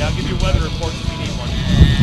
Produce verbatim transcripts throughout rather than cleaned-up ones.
I'll give you weather reports if you need one.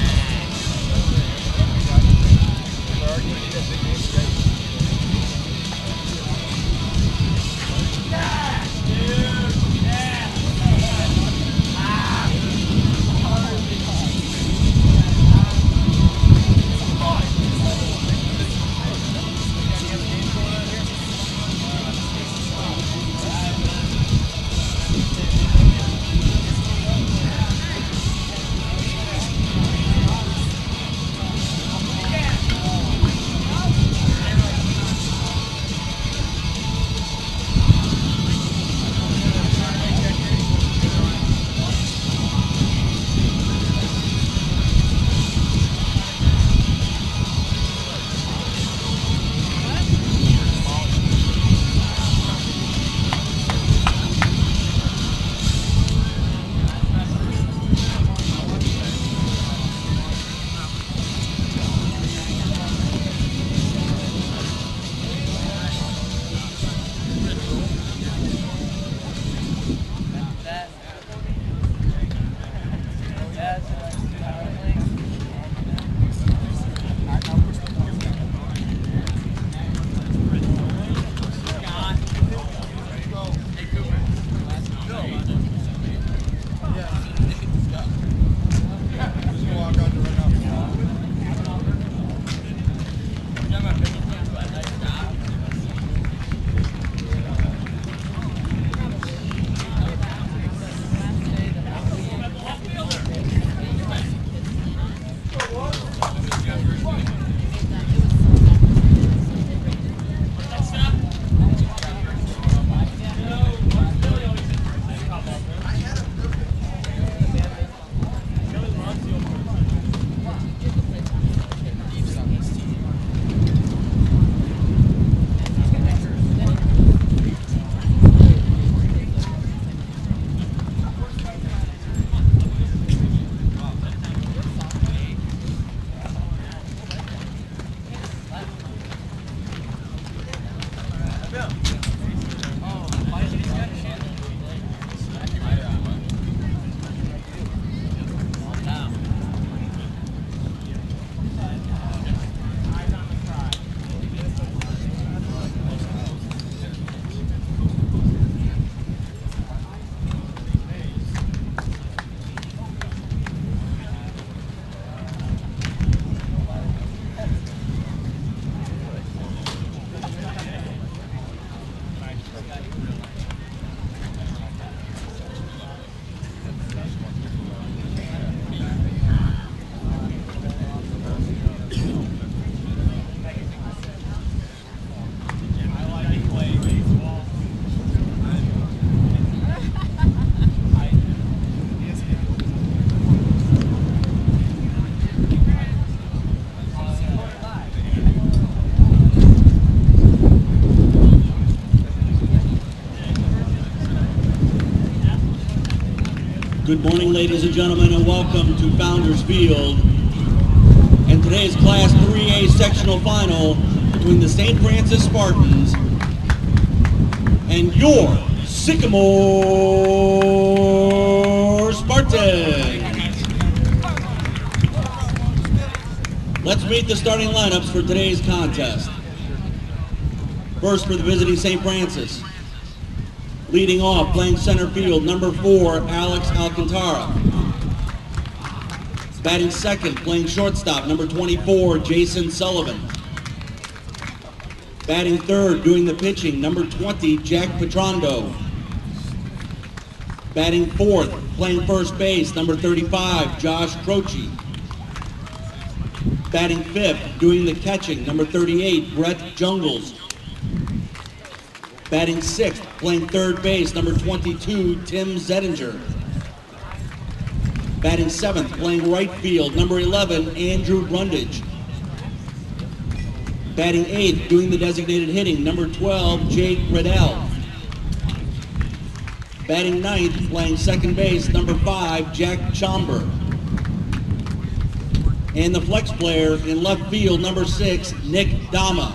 Good morning, ladies and gentlemen, and welcome to Founders Field. And today's Class three A sectional final between the Saint Francis Spartans and your Sycamore Spartans. Let's meet the starting lineups for today's contest. First, for the visiting Saint Francis. Leading off, playing center field, number four, Alex Alcantara. Batting second, playing shortstop, number twenty-four, Jason Sullivan. Batting third, doing the pitching, number twenty, Jack Petrondo. Batting fourth, playing first base, number thirty-five, Josh Croce. Batting fifth, doing the catching, number thirty-eight, Brett Jungles. Batting sixth, playing third base, number twenty-two, Tim Zedinger. Batting seventh, playing right field, number eleven, Andrew Brundage. Batting eighth, doing the designated hitting, number twelve, Jake Riddell. Batting ninth, playing second base, number five, Jack Chomber. And the flex player in left field, number six, Nick Dama.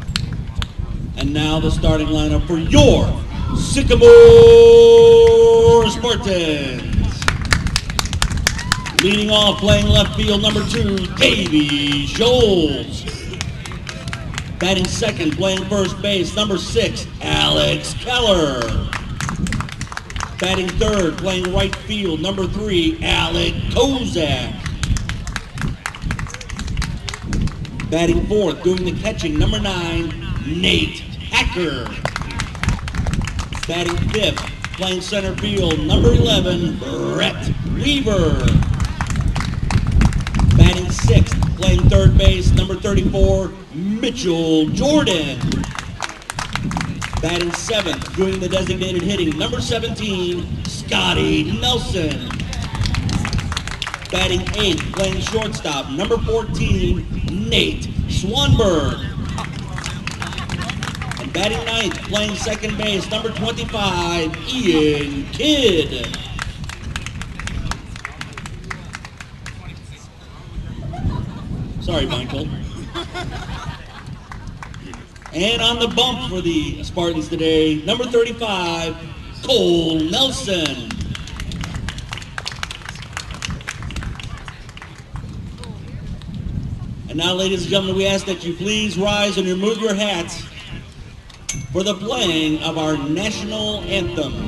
And now the starting lineup for your Sycamore Parsons. Leading off, playing left field, number two, Davey Scholes. Batting second, playing first base, number six, Alex Keller. Batting third, playing right field, number three, Alec Kozak. Batting fourth, doing the catching, number nine, Nate Hacker. Batting fifth, playing center field, number eleven, Brett Weaver. Batting sixth, playing third base, number thirty-four, Mitchell Jordan. Batting seventh, doing the designated hitting, number seventeen, Scotty Nelson. Batting eighth, playing shortstop, number fourteen, Nate Swanberg. And batting ninth, playing second base, number twenty-five, Ian Kidd. Sorry, Michael. And on the bump for the Spartans today, number thirty-five, Cole Nelson. And now, ladies and gentlemen, we ask that you please rise and remove your hats for the playing of our national anthem.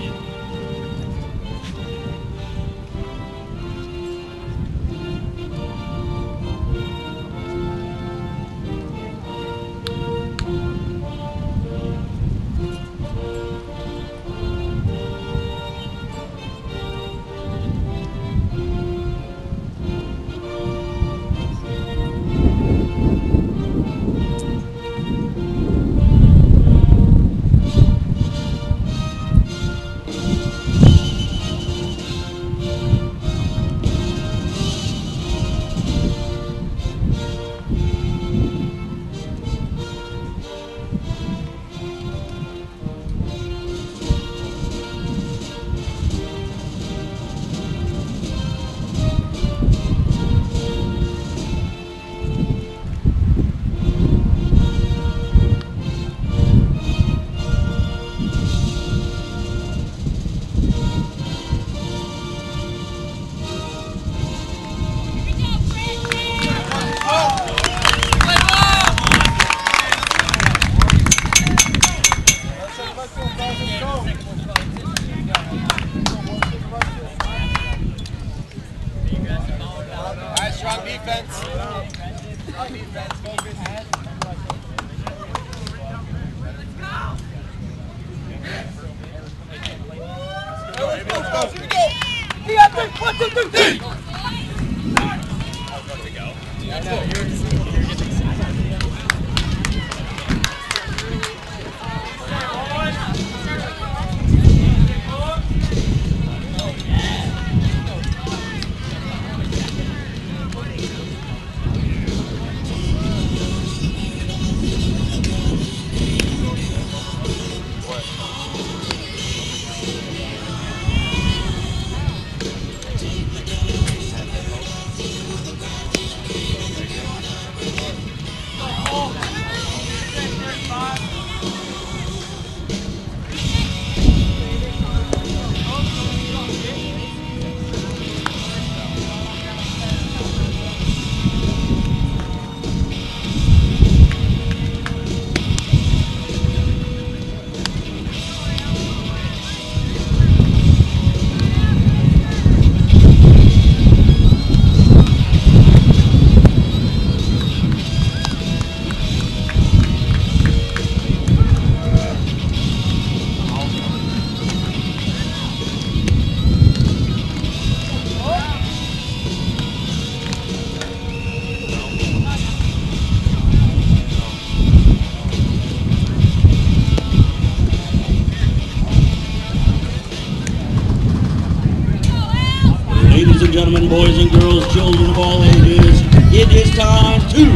Gentlemen, boys and girls, children of all ages, it is time to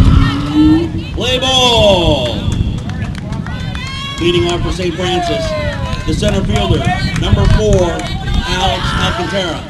play ball. Leading off for Saint Francis, the center fielder, number four, Alex Alcantara.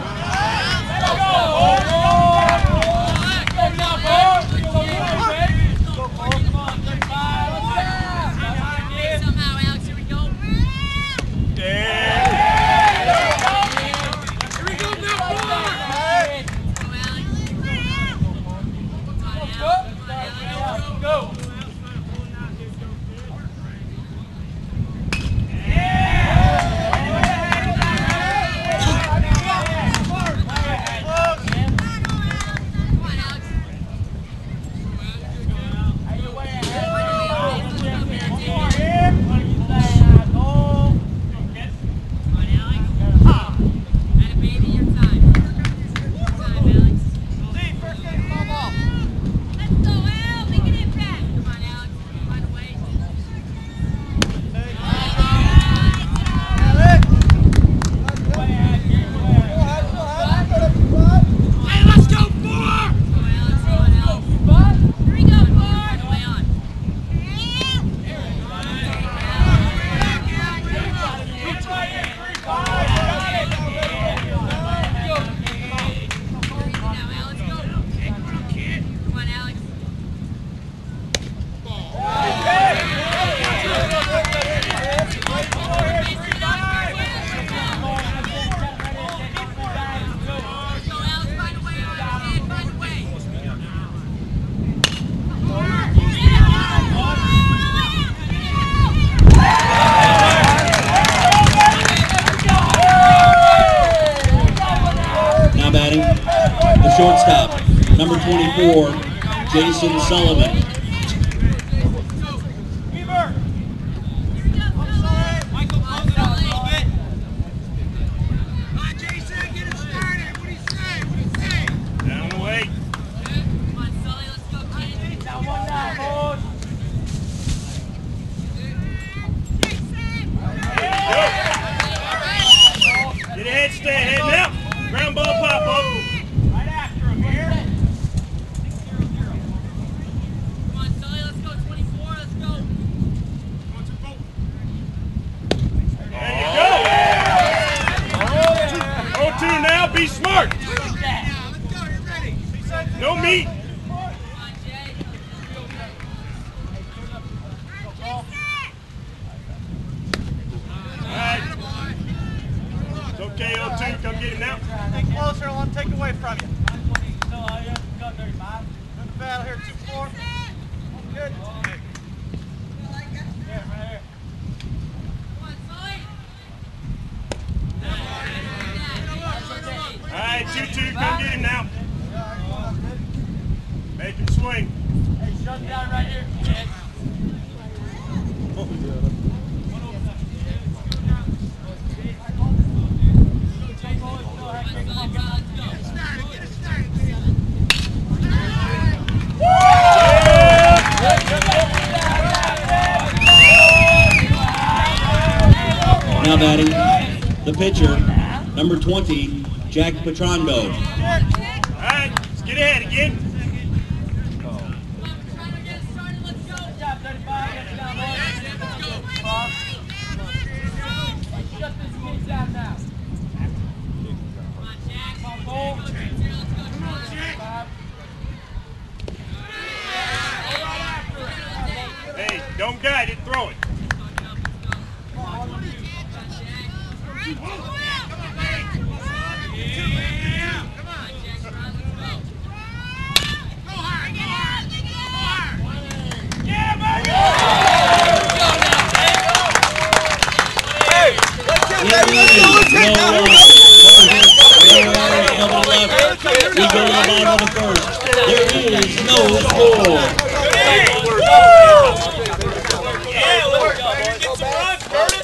shortstop, number twenty-four, Jason Sullivan. Stay ahead now. Ground ball pop up. Right after him here. Come on, Sully, let's go. twenty-four, let's go. There you go. oh two now, be smart. No meat. Okay, oh two, come get him now. Stay closer, I want to take it away from you. No, I got thirty-five. Good the battle here, two four. Good. Yeah, right here. All right, two two, come get him now. Make him swing. Hey, shut down right here. Yes. Now batting, the pitcher, number twenty, Jack Petrando. All right, let's get ahead again. Hey, don't guide it, throw it. We go to the bottom of the first. There is no score. Yeah, let's go. Get some runs, Curtis.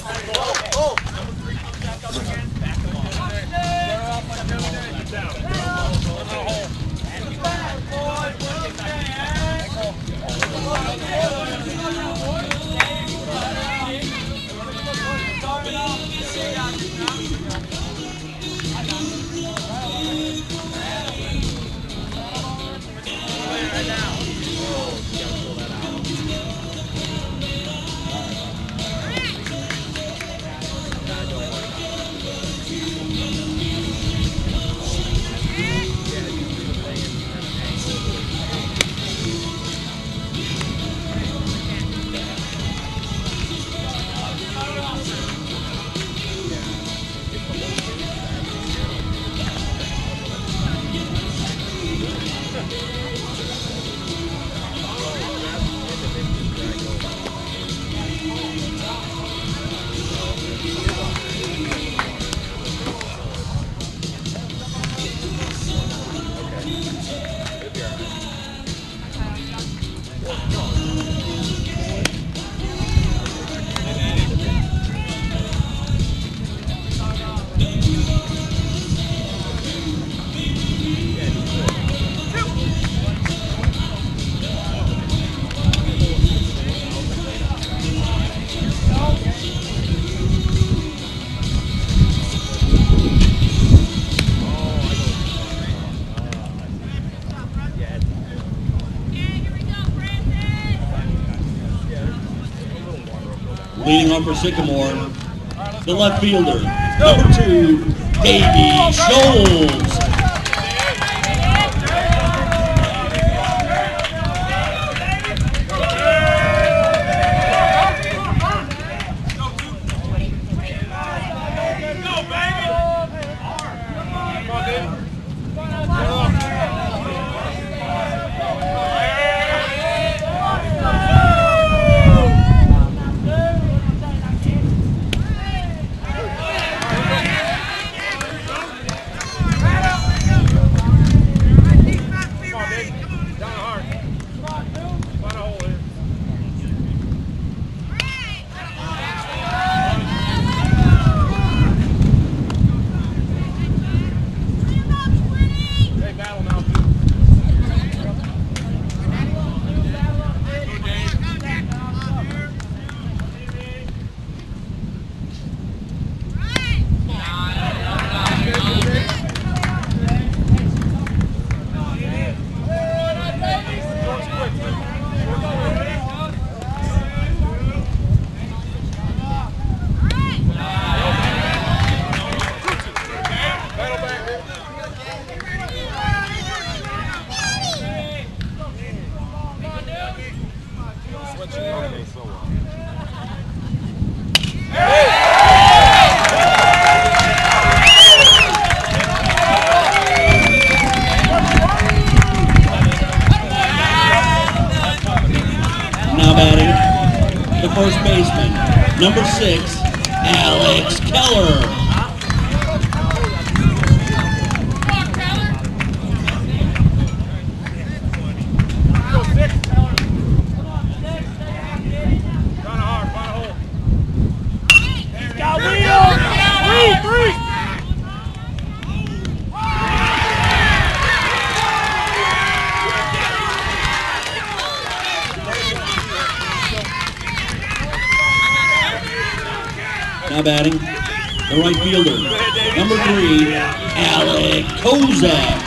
Leading off for Sycamore, the left fielder, number two, Davey Scholes. Right up. number six, Alex Keller. Now batting, the right fielder, number three, Alec Kozak.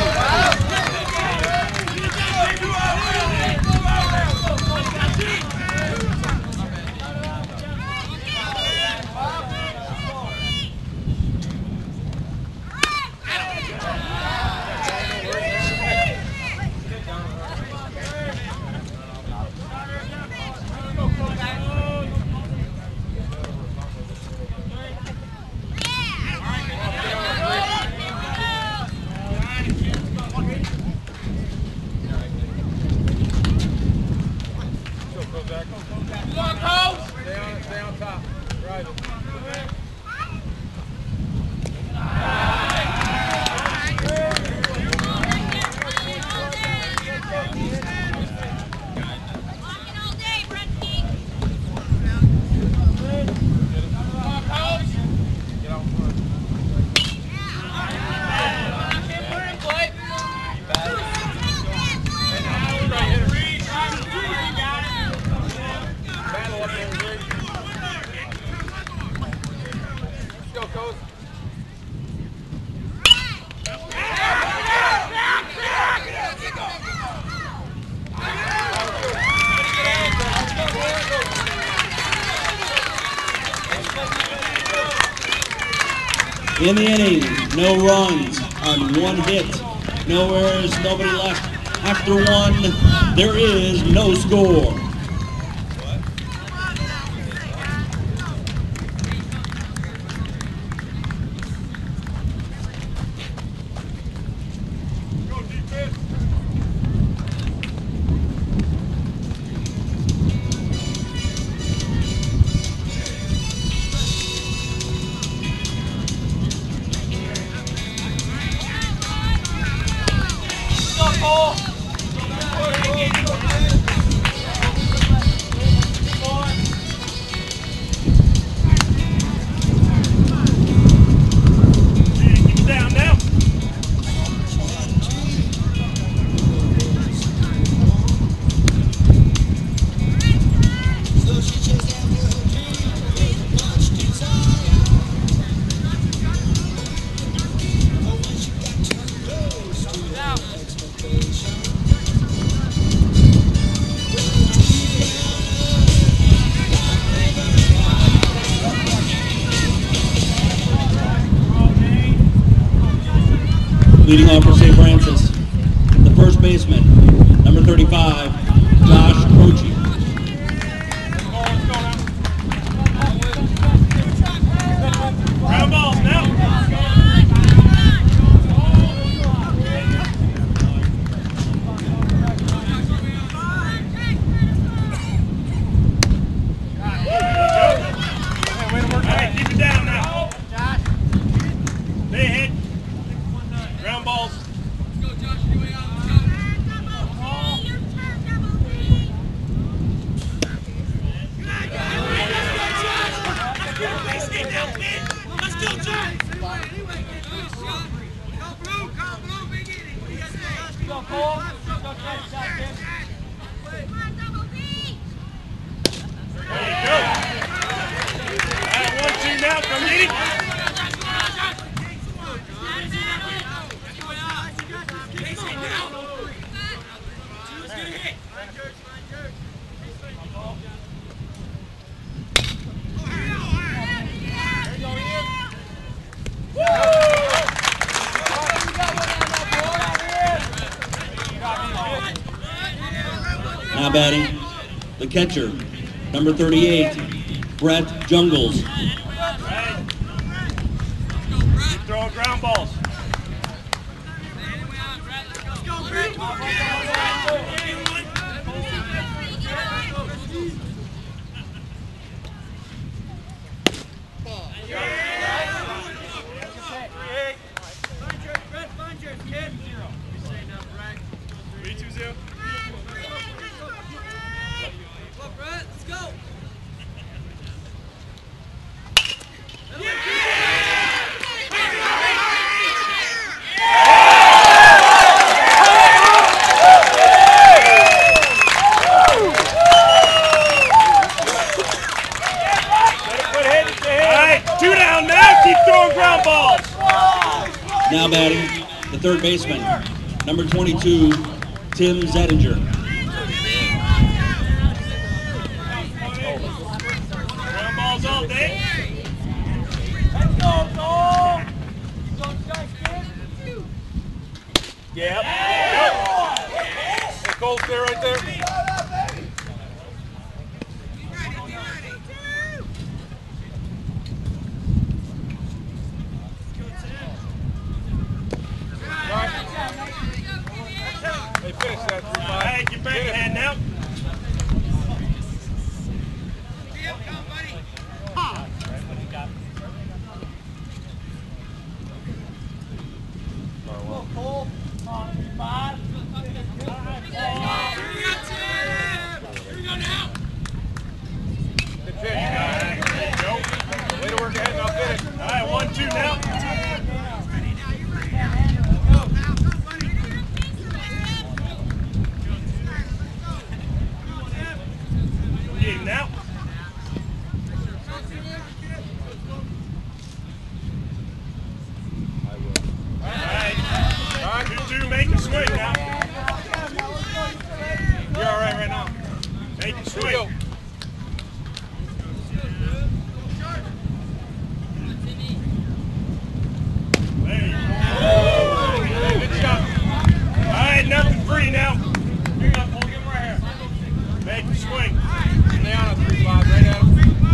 In the inning, no runs on one hit, no errors, nobody left. After one, there is no score. Leading off for Saint Francis, the first baseman, number thirty-five, Josh Croce. Ground balls now. All right, keep it down now. Stay ahead. Ground balls. Let's go, Josh. Let's go, Josh. Go, Cole. Go, Josh. There you go. All right, one, two now. Come get it. Now batting, the catcher, number thirty-eight, Brett Jungles. Right. Keep throwing ground balls. Now batting, the third baseman, number twenty-two, Tim Zettinger. Ground balls all day. Let's go, Cole! Yep. Hey, Cole's there right there. Hey, finish that three five. Hey, get back ahead now. Cole, come on, three five. Good pitch, guys. There you go. Way to work ahead and I'll finish. All right, one, two now. Game now. All right. All right, two, two, make a swing now. You're all right right now. Make a swing. There you go. Hey, good shot. All right, nothing free now. Here you go, Cole. Get him right here. Make a swing. Down a three five right at him.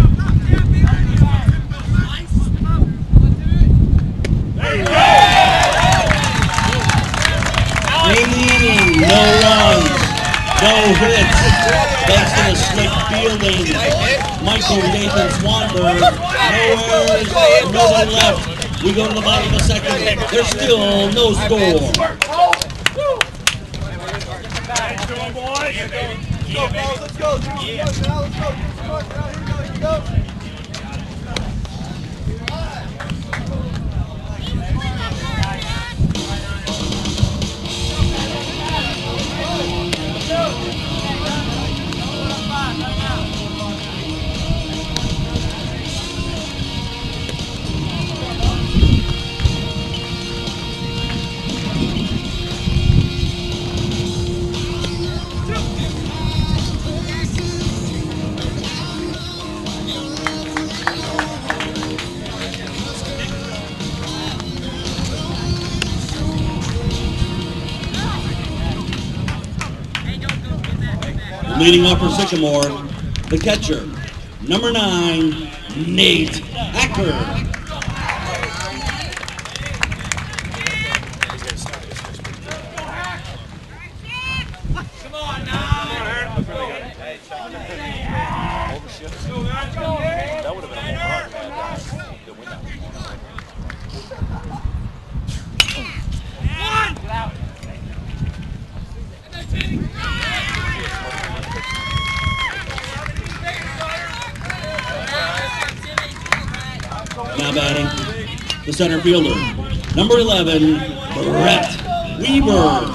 There you go. In the inning, no runs, no hits, thanks to the slick fielding. Michael Nathan Swanberg, no errors, nobody left. We go to the bottom of the second. There's still no score. Let's go, boys. Let's go, fellas, let's go. Yeah. Let's go, let's go. Let's go. Here you go, here you go. Leading up for Sycamore, the catcher, number nine, Nate Acker. That would have been a home run. The win that Now batting, the center fielder, number eleven, Brett Weaver.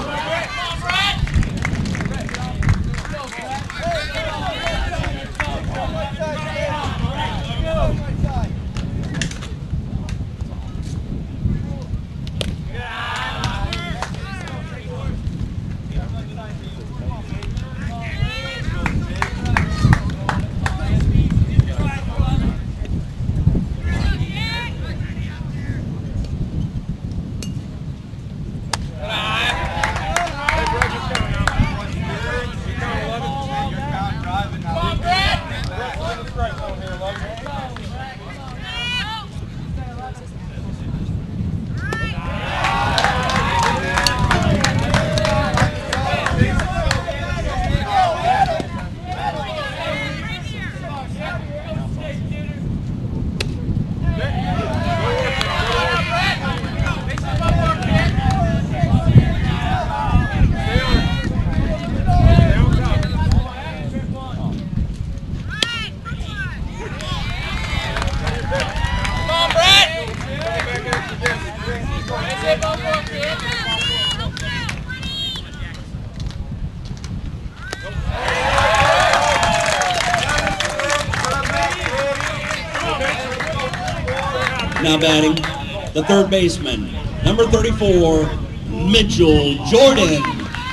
Now batting, the third baseman, number thirty-four, Mitchell Jordan.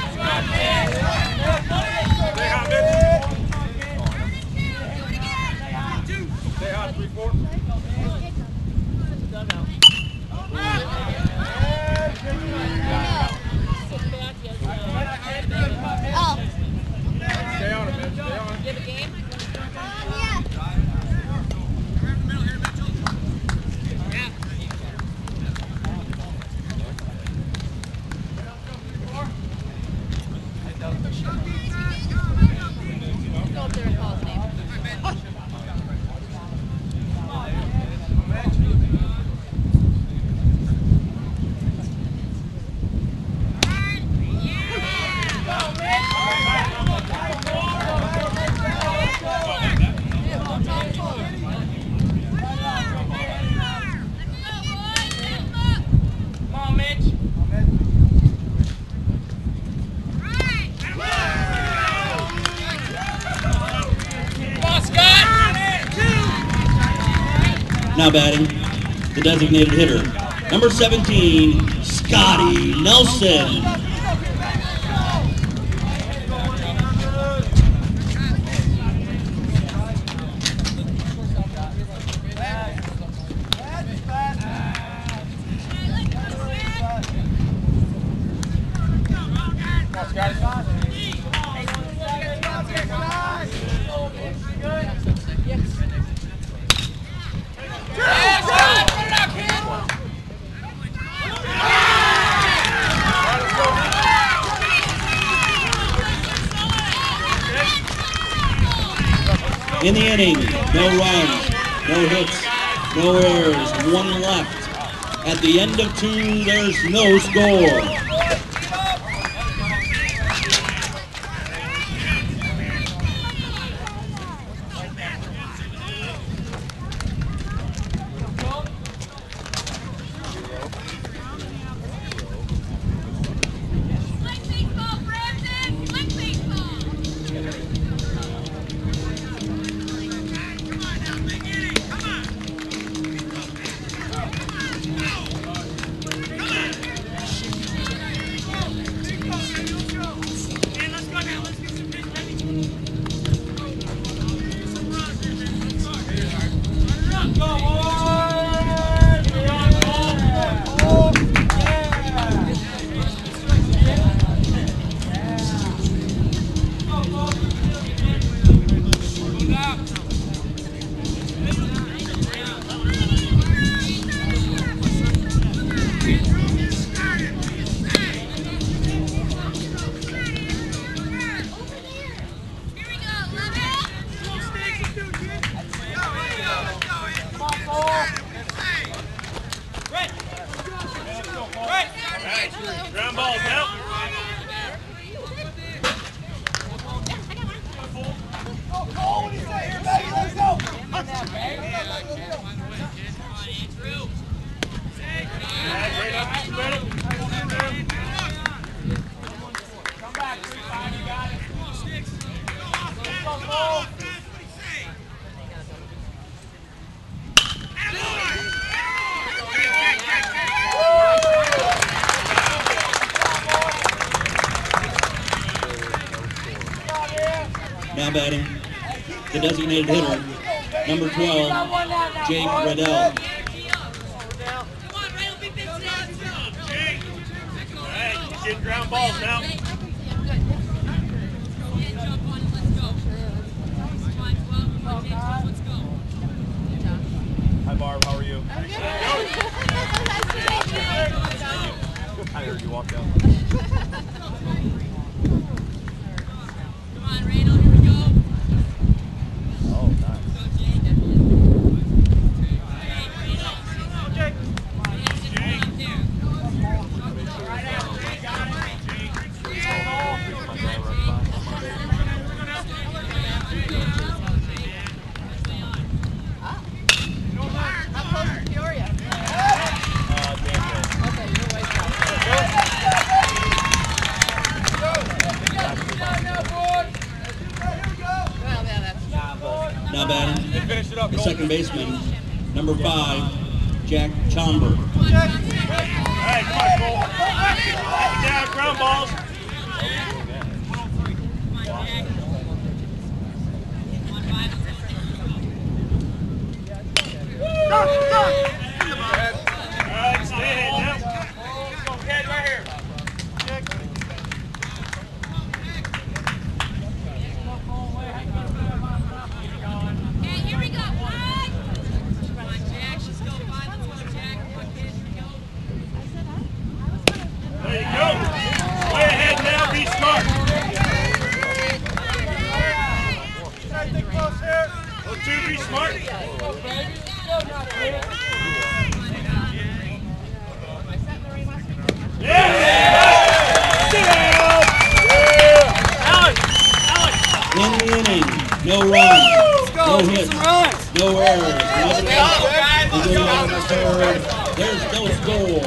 Now batting, the designated hitter, number seventeen, Scotty Nelson. In the inning, no runs, no hits, no errors, one left. At the end of two, there's no score. Ground balls out. Now batting, the designated hitter, number twelve, Jake Riddell. Alright, getting ground balls now. Hi Barb, how are you? I heard you walk out. Now batting, the second baseman, number five, Jack Chomber. Hey, come on, Cole. Get down, ground balls. All right, stay ahead now. Let's go, head right here. Okay, here we go. Five. Come on, Jack. Let's go. Five. Let's go, Jack. Come on, kid. Here we go. There you go. Way ahead now. Be smart. Stay close here. Go two. Be smart. In the inning, no runs, no hits, no errors. Let's go, guys. Let's go. Third. There's no score.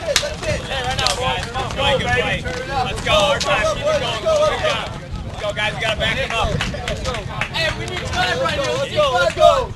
Let's go, baby. Let's go. Our time. Keep it going. Let's go, guys. We got to back him up. Hey, we need time right here. Let's go. Let's go.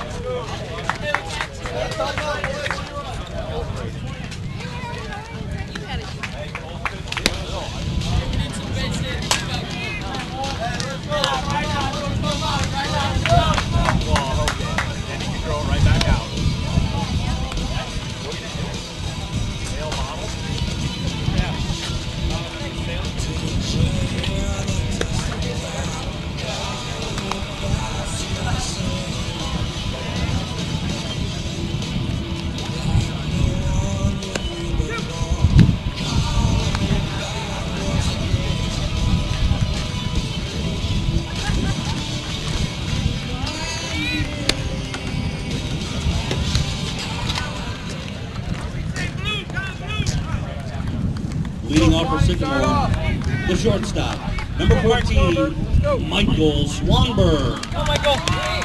Leading off for Sycamore, the shortstop, number fourteen, Michael Swanberg. Go, Michael.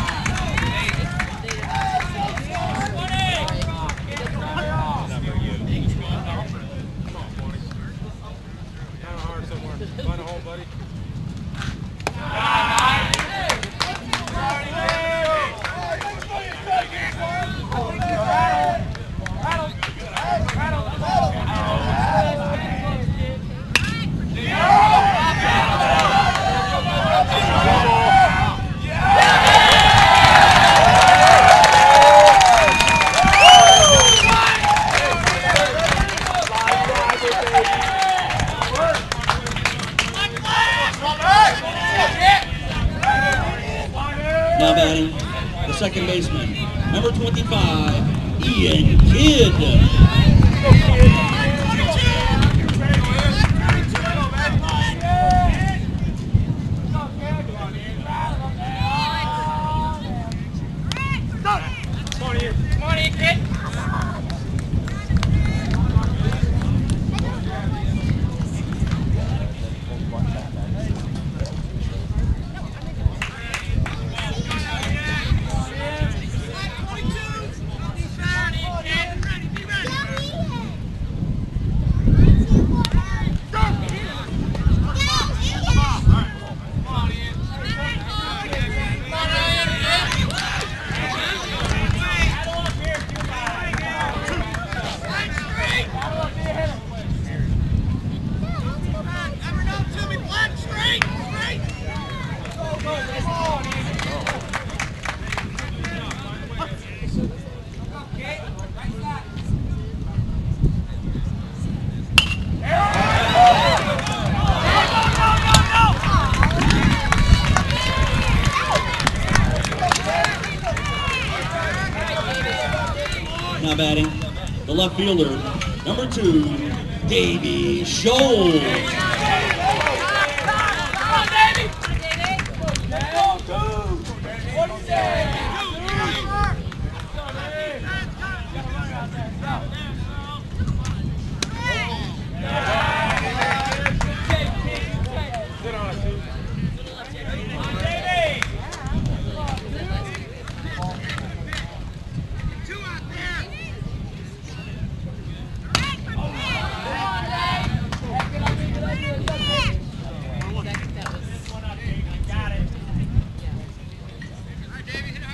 Find a hole, buddy. Now batting, the second baseman, number twenty-five, Ian Kidd. Come on, Ian, kid. Now batting, the left fielder, number two, Davey Scholes. David,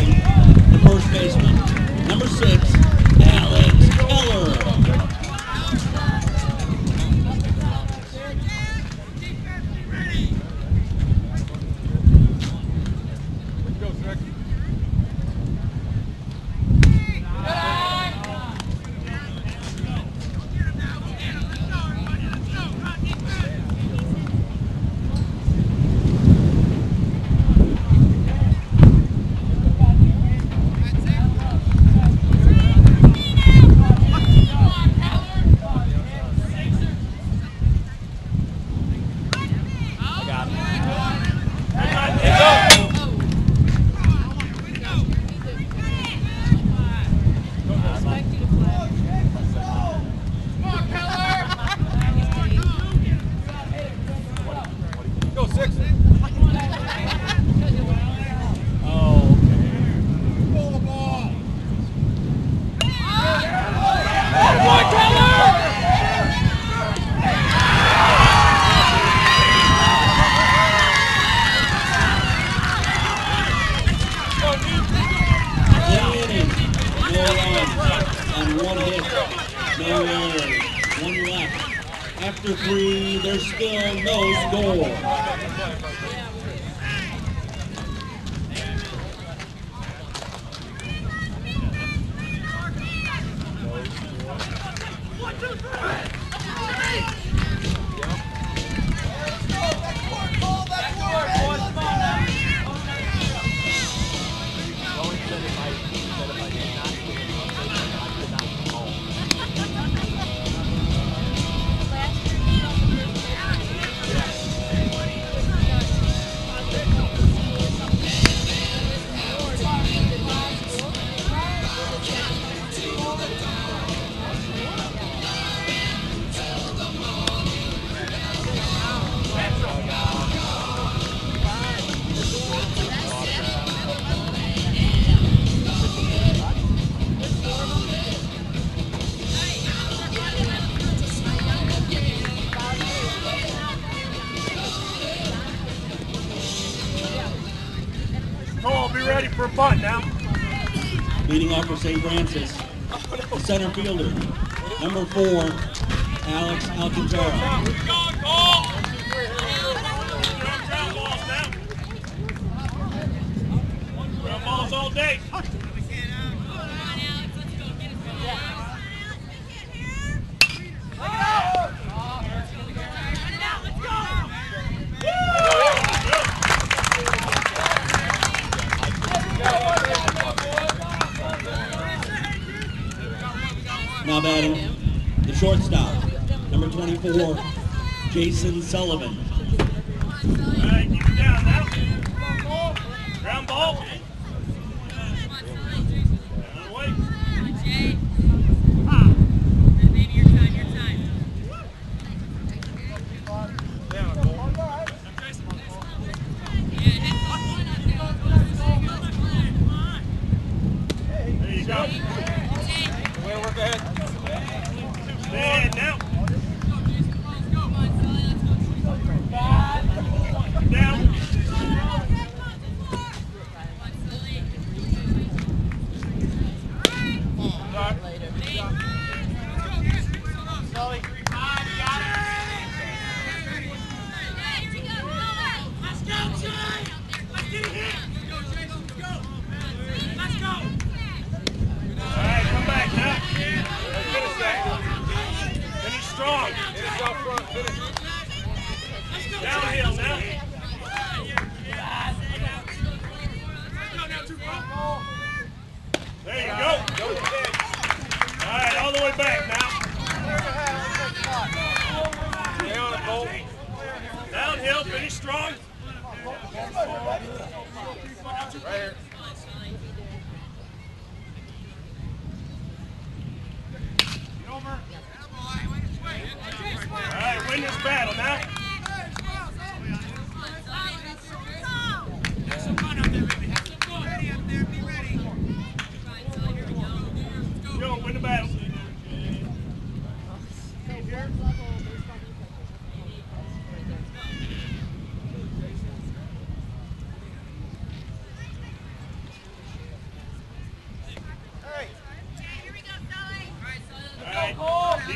batting, the first baseman, number six, Alex Keller. After three, there's still no score. Cole, be ready for a bunt now. Leading off for Saint Francis, the center fielder, number four, Alex Alcantara. Ground balls all day. Now batting, the shortstop, number twenty-four, Jason Sullivan. All right, keep it down now. Ground ball. Out of the way. There you go. Way to work ahead. Stay ahead now. Down. Alright, come back now. Finish that. Finish strong. Finish out front. Finish. Downhill now. There you go. Alright, all the way back now. Stay on it, Cole. Downhill, finish strong. Right here. Alright, win this battle now. Go, win the battle.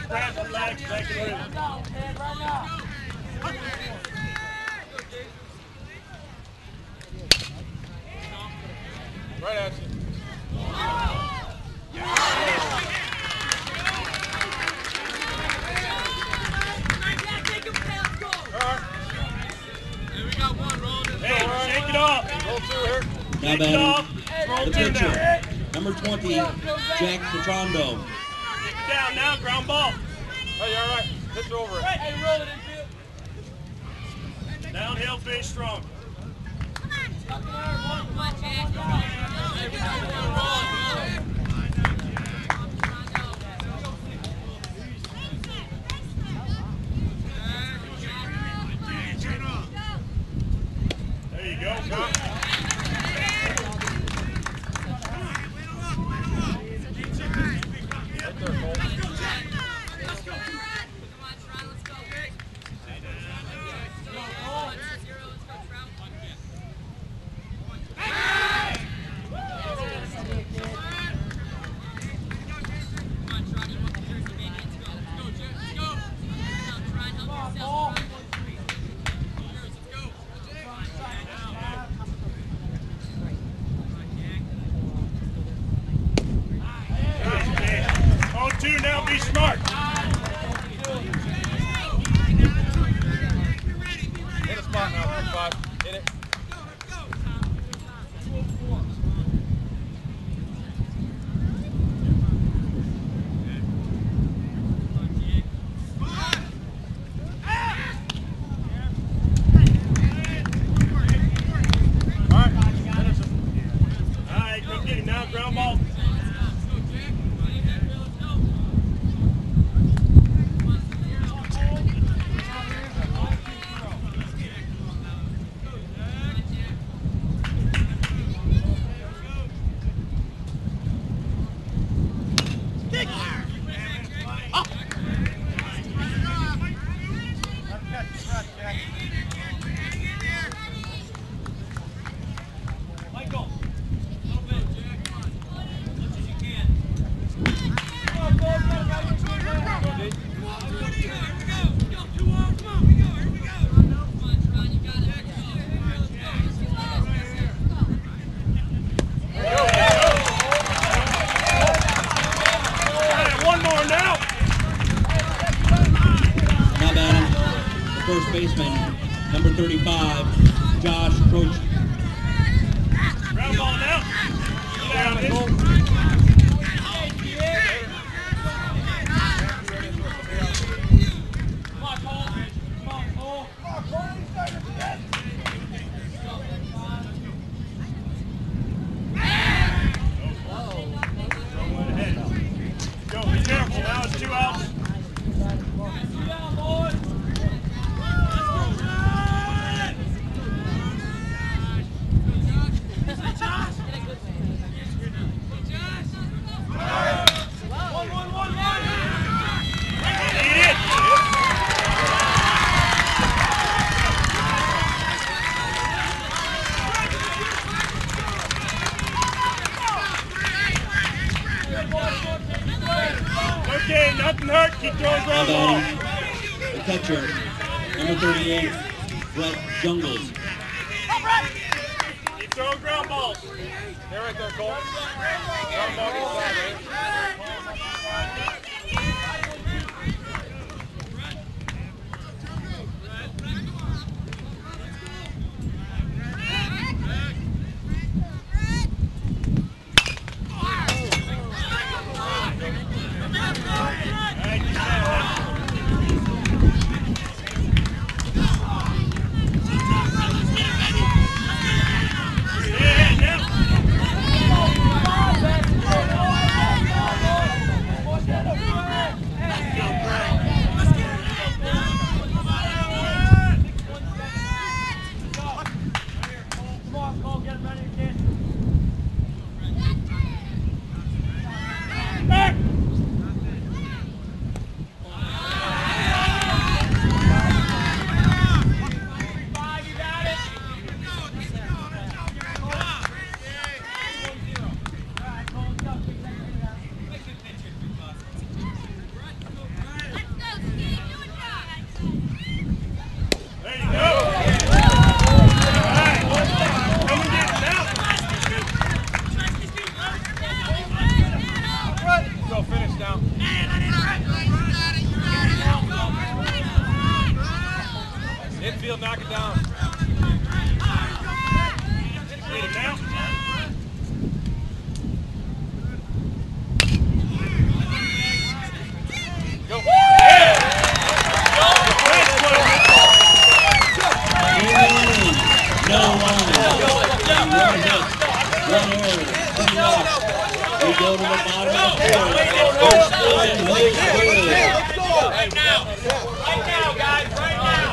breath, relax, back in rhythm. Right at you. Hey, shake it off. Roll two here. Now Shake it off. batting, Roll the two pitcher, now. number twenty, Jack Petrondo. Get down now, ground ball. Hey, you all right? Pitch over it. Hey, roll it in. Downhill, finish strong. Come on, Jack. Hey, we got to roll. There you go, Tom. Right there, Cole. On two now, be smart. Hit a spot now, three five. Hit it. All right, finish him. All right, go get him now, ground ball. First baseman, number thirty-five, Josh Croce. Ground ball now. Down, Cole. Go, be careful now, it's two outs. Okay, nothing hurt. Keep throwing ground ball. The catcher, number thirty-eight, Brett Jungles. Keep throwing ground balls. They're right there, Cole. Ground ball inside, man. Yeah, now. left. We go to the bottom of the field. First and goal. Right now. Right now, guys. Right now.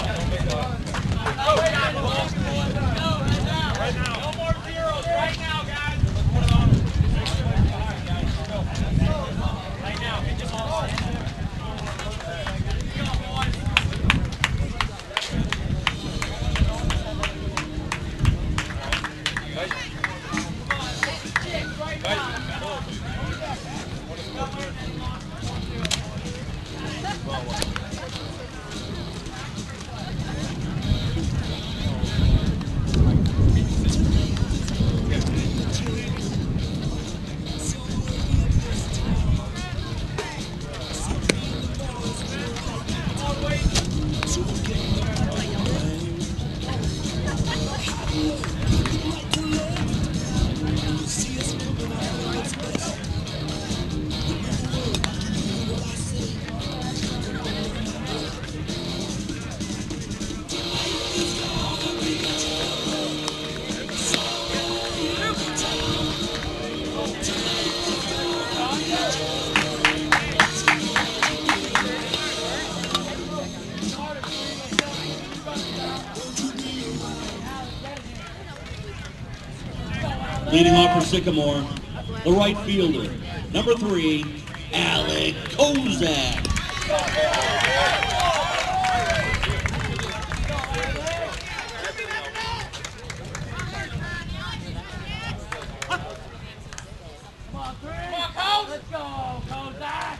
No more zeros. Right now, guys. Right now. Get your ball. Leading off for Sycamore, the right fielder, number three, Alec Kozak. Let's go, Kozak!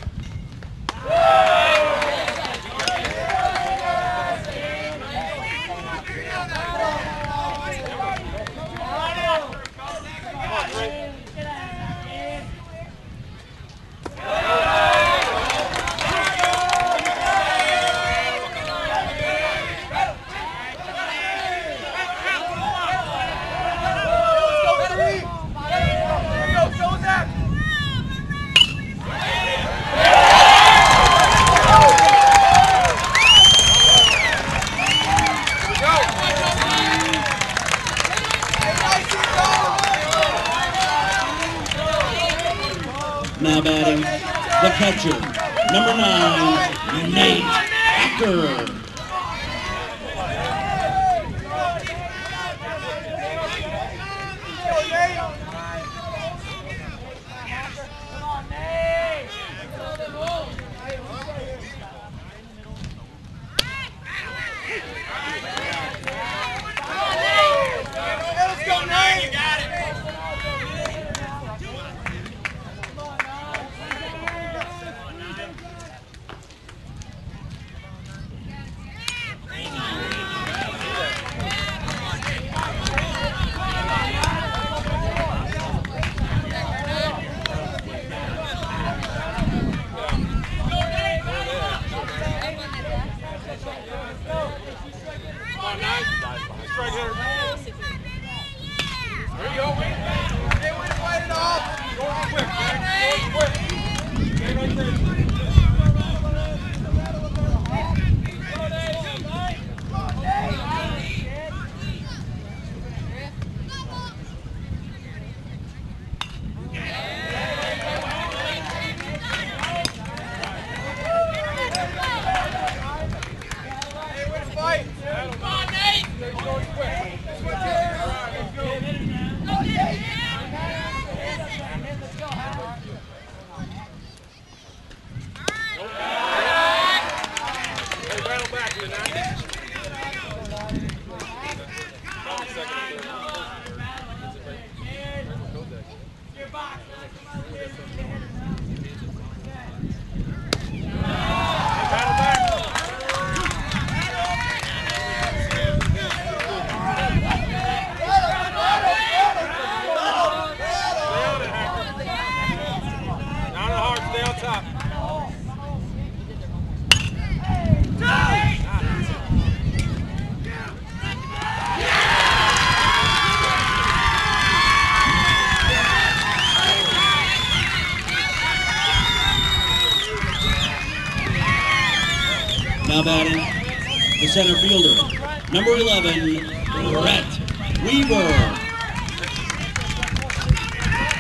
Now batting, the catcher, number nine, Nate Acker. Now batting, the center fielder, number eleven, Brett Weaver.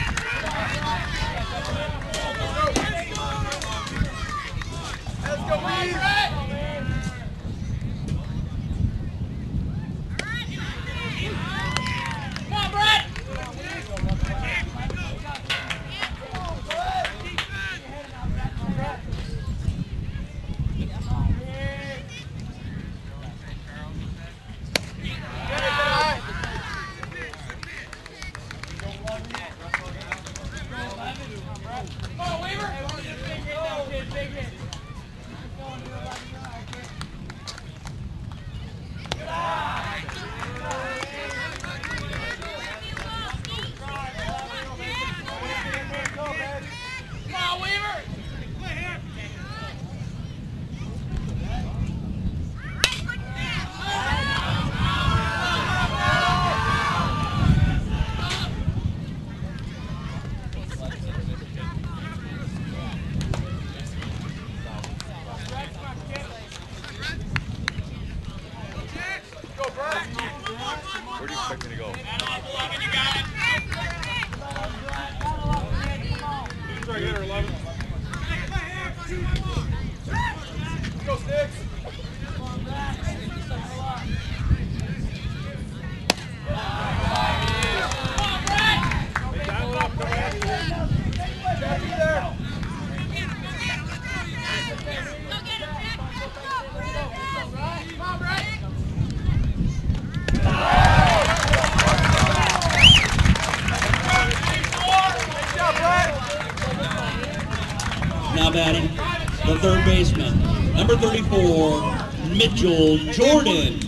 Now batting, the third baseman, number thirty-four, Mitchell Jordan.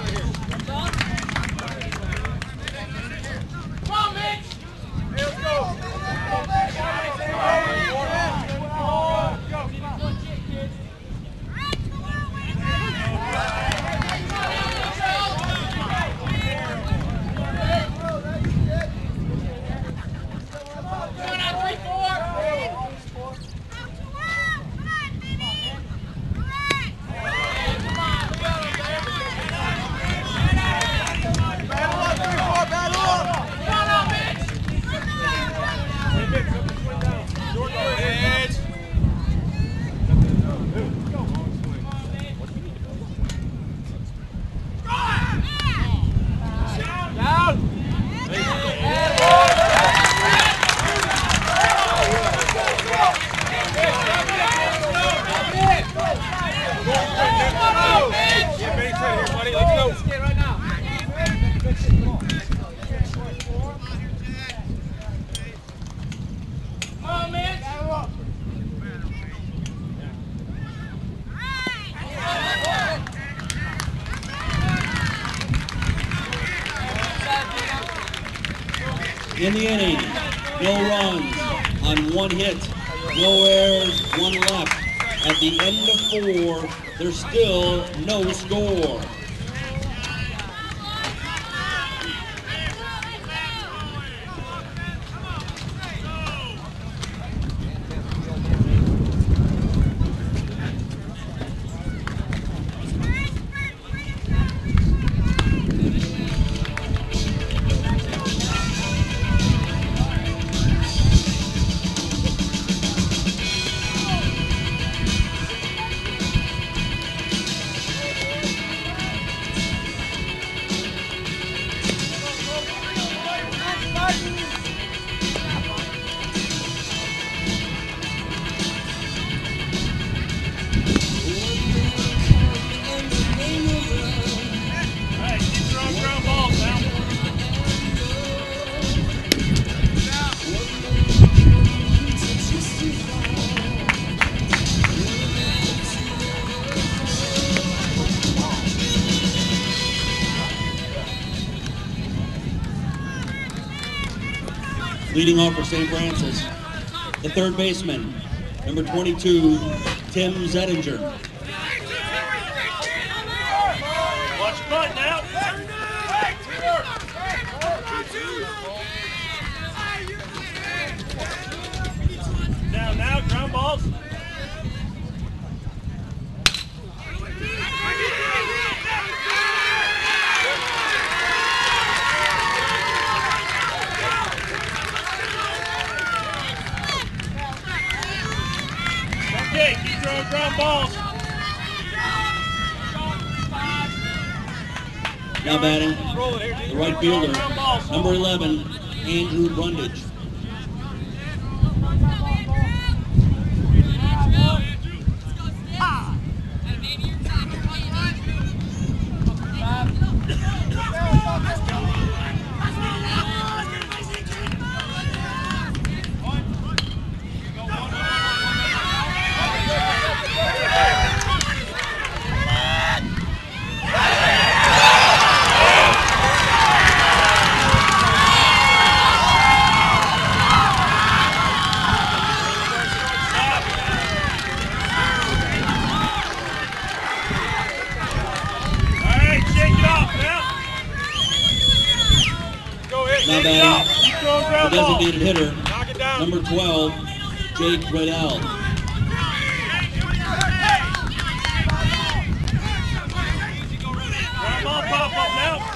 In the inning, no runs on one hit, no errors, one left. At the end of four, there's still no score. Leading off for Saint Francis, the third baseman, number twenty-two, Tim Zettinger. Watch butt now. Down now, ground balls. Okay, keep throwing ground balls. Now batting, the right fielder, number eleven, Andrew Brundage. Now batting, the designated hitter, number twelve, Jake Riddell. Ground ball pop up now.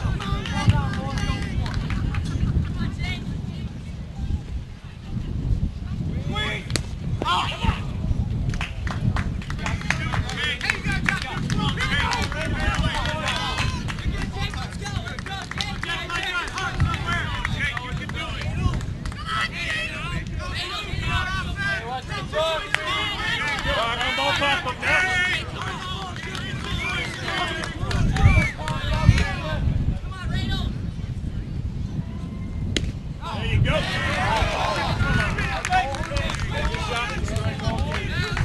There you go.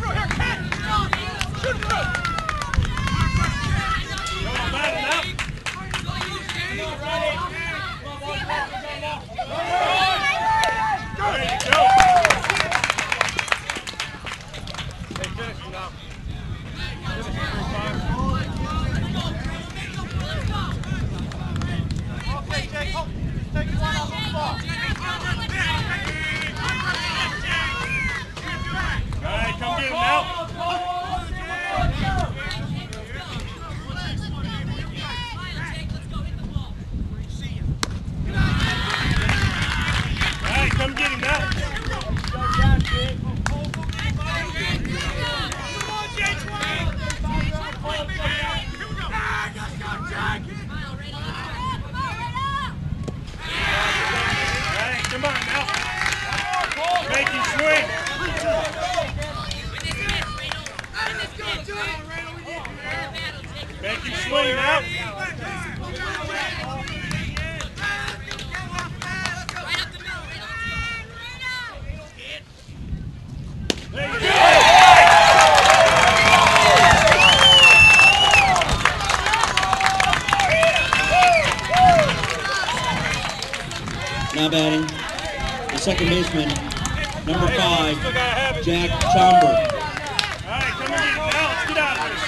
Now batting, the second baseman, number five, Jack Chomber. All right, come on, now let's get out of this.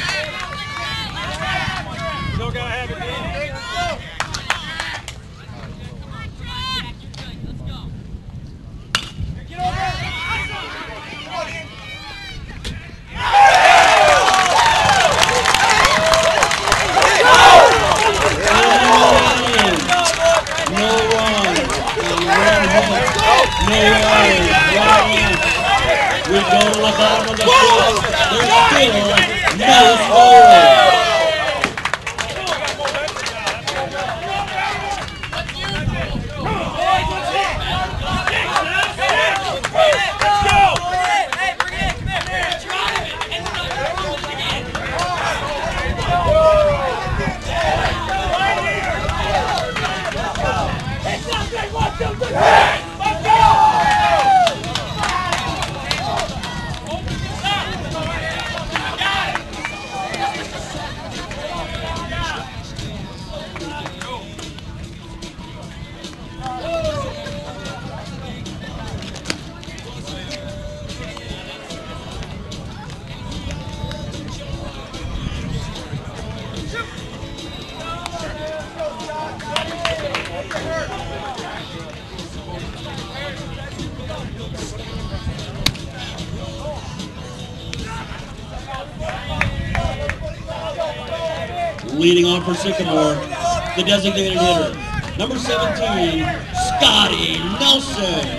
Still gotta have it. We go to the bottom of the field. There's still no score. Leading on for Sycamore, the designated hitter, number seventeen, Scotty Nelson.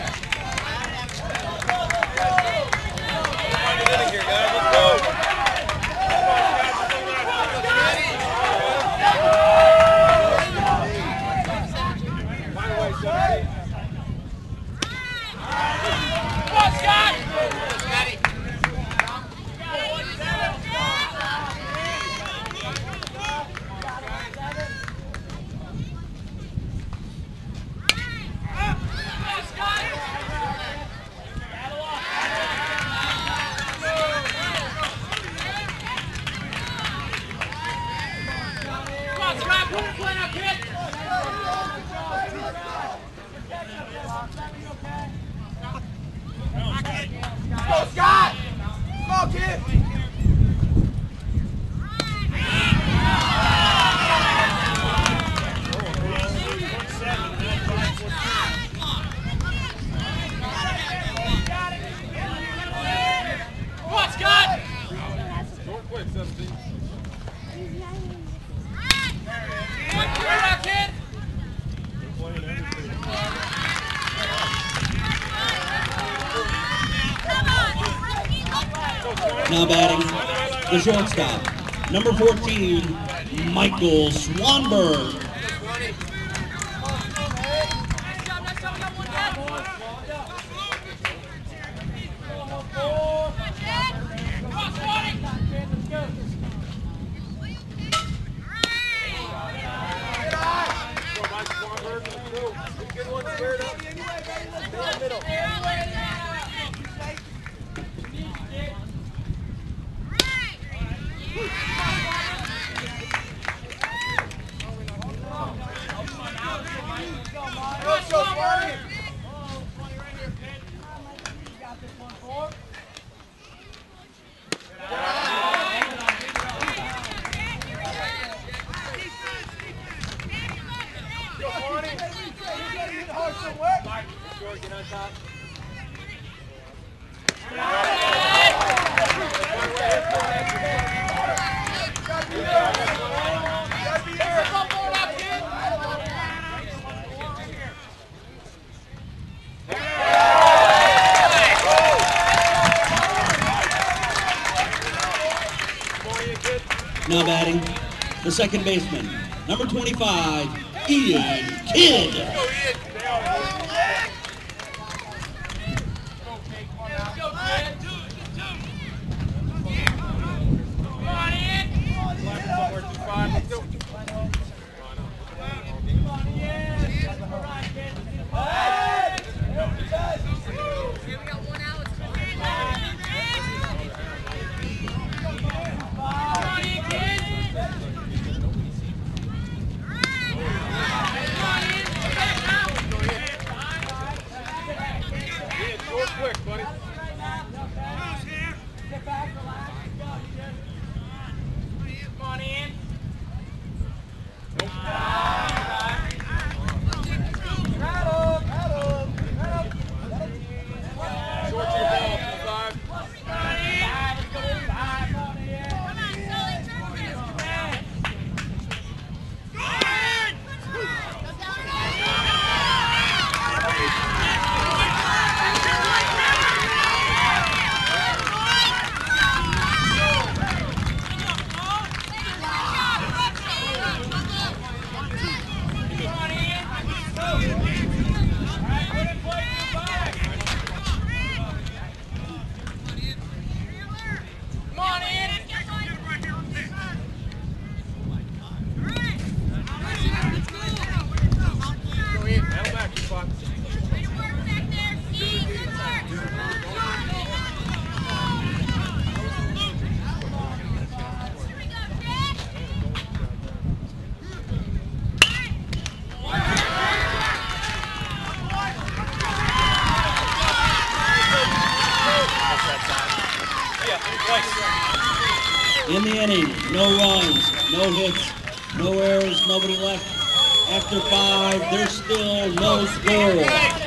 Now batting, the shortstop, number fourteen, Michael Swanberg. Now batting, the second baseman, number twenty-five, Ian Kidd. Quick, buddy. Get back, relax, go. Come on in. Rattle, rattle, rattle. Short to your ball, five. In the inning, no runs, no hits, no errors, nobody left. After five, there's still no score.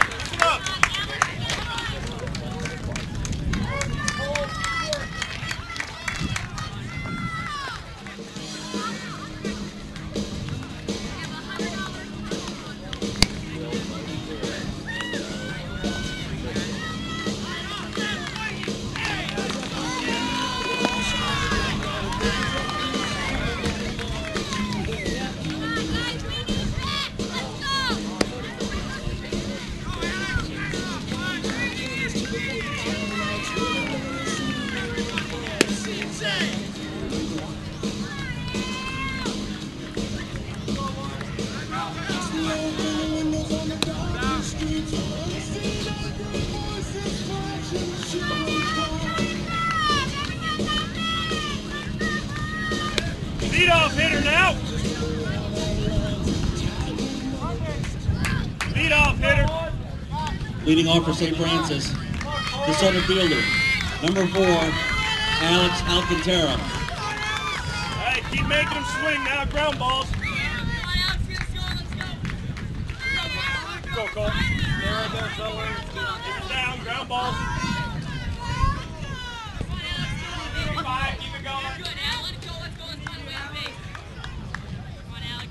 Leadoff hitter now. Leadoff hitter. Leading off for Saint Francis, the center fielder, number four, Alex Alcantara. Hey, keep making them swing now. Ground balls. Go, Cole. Stay right there, fella. Keep it down. Ground balls. Five, keep it going. Good, Al. Let it go. Let's go. Let's find a way to make. Come on, Alex.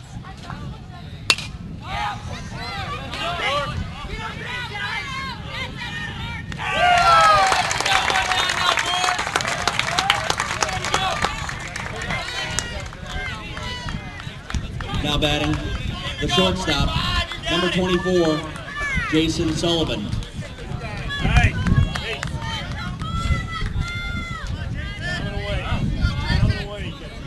Now batting, the shortstop, number twenty-four, Jason Sullivan. Hey, hey. Down and away. Down and away.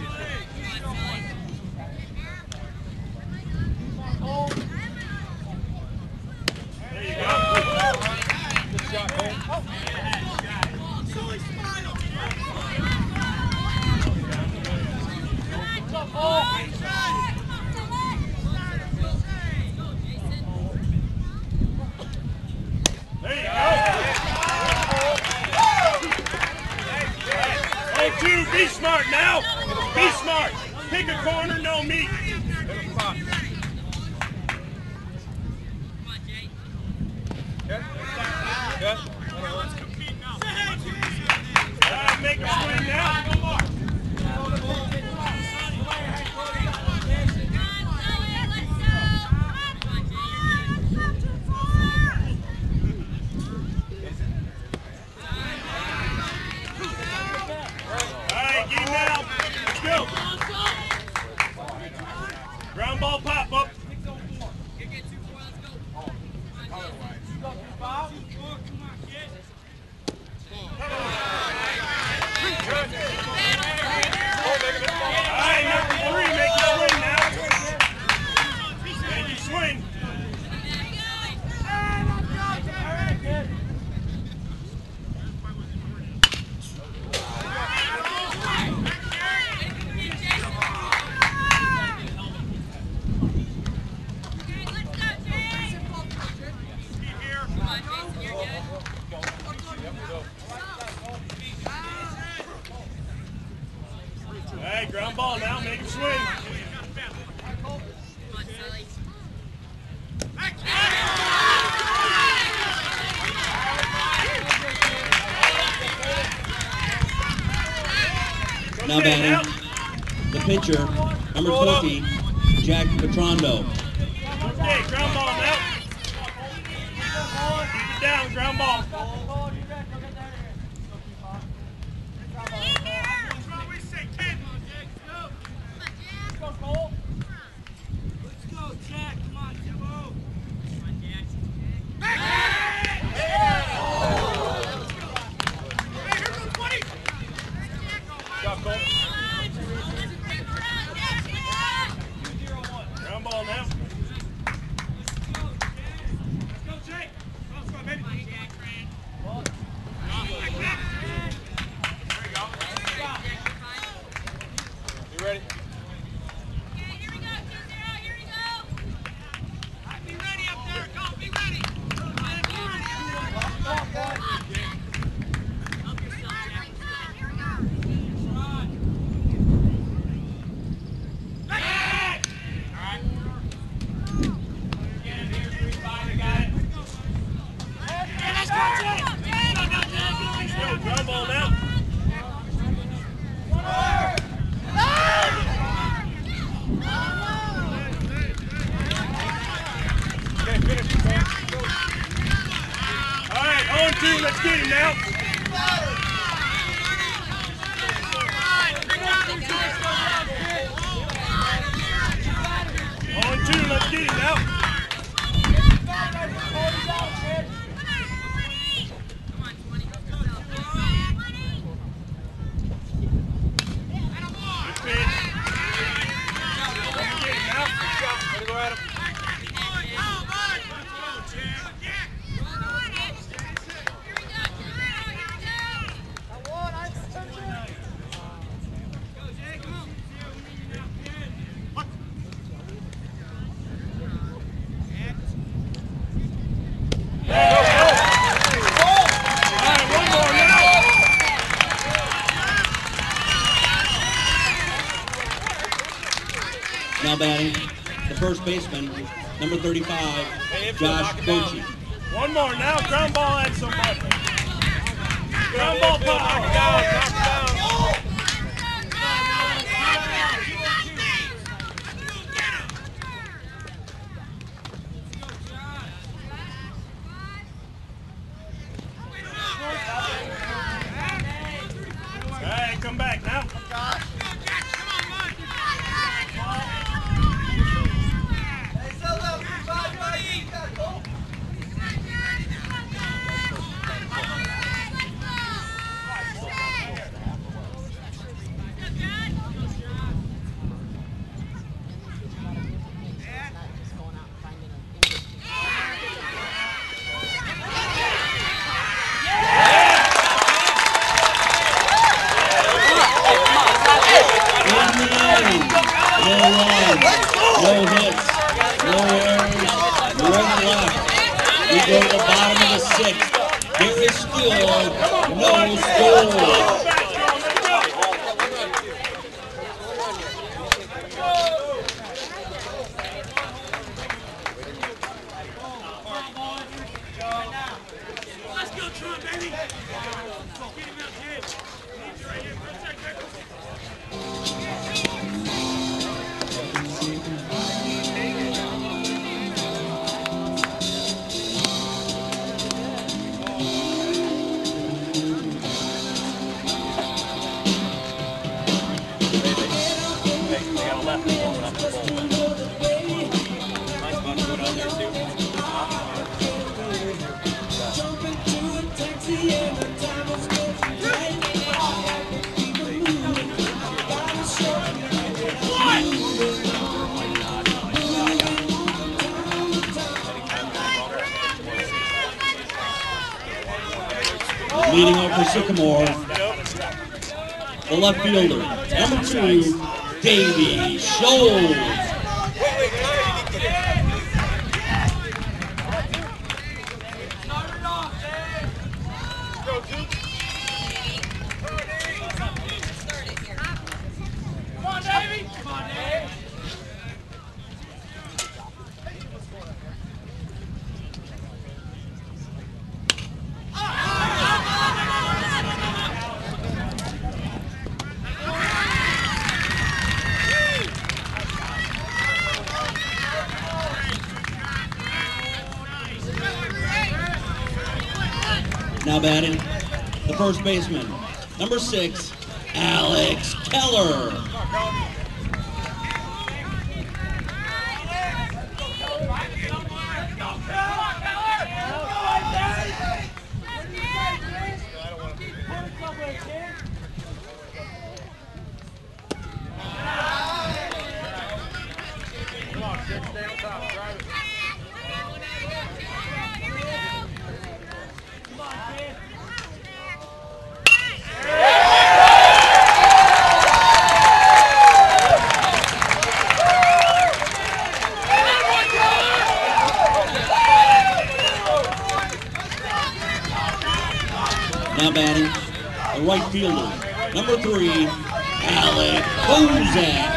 There you go. Good shot, Cole. There you go. Oh, two, be smart now. Be smart. Pick a corner, no meat. Come on, Jay. Good. Good. Let's compete now. ground ball now, make him swing. Now batting, the pitcher, number twenty, Jack Petrondo. Okay, ground ball now. Keep it down, ground ball. Ground ball now. You ready? Ground ball now. Okay, finish it, man. All right, on two, let's get him now. On two, let's get him now. Good pitch. Let me get him now. Way to go, Adam. Now batting, the first baseman, number thirty-five, Josh Bochi. One more now, ground ball at somebody. Ground ball Knock it power. down, knock it down. All right, come back now. No runs, no hits, no errors, no run left. We go to the bottom of the sixth. There is still no score. Leading up for Sycamore, the left fielder, number two, Davey Scholes. Now batting, the first baseman, number six, Alex Keller. Now batting, the right fielder, number three, Alex Kozak.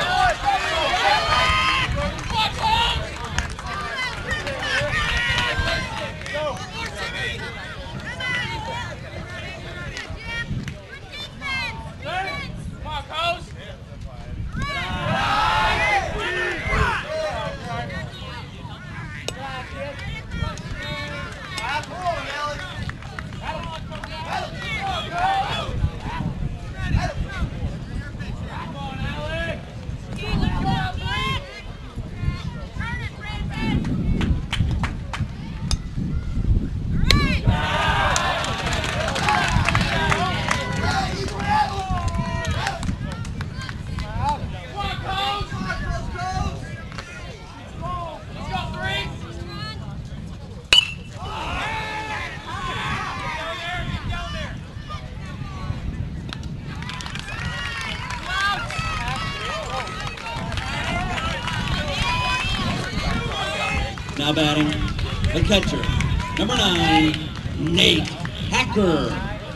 Now batting, the catcher, number nine, Nate Hacker.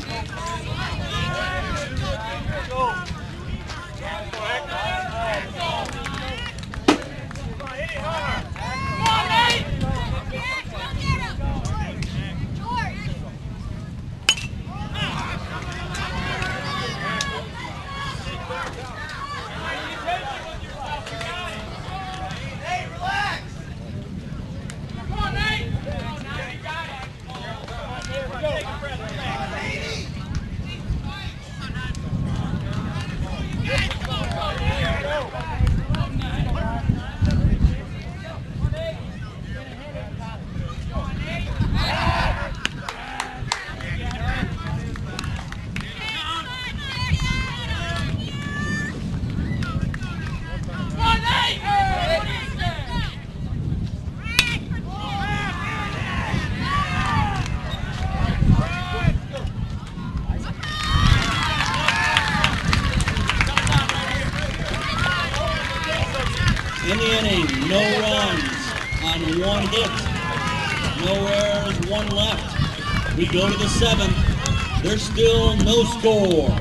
In the inning, no runs on one hit, no errors, one left. We go to the seventh. There's still no score.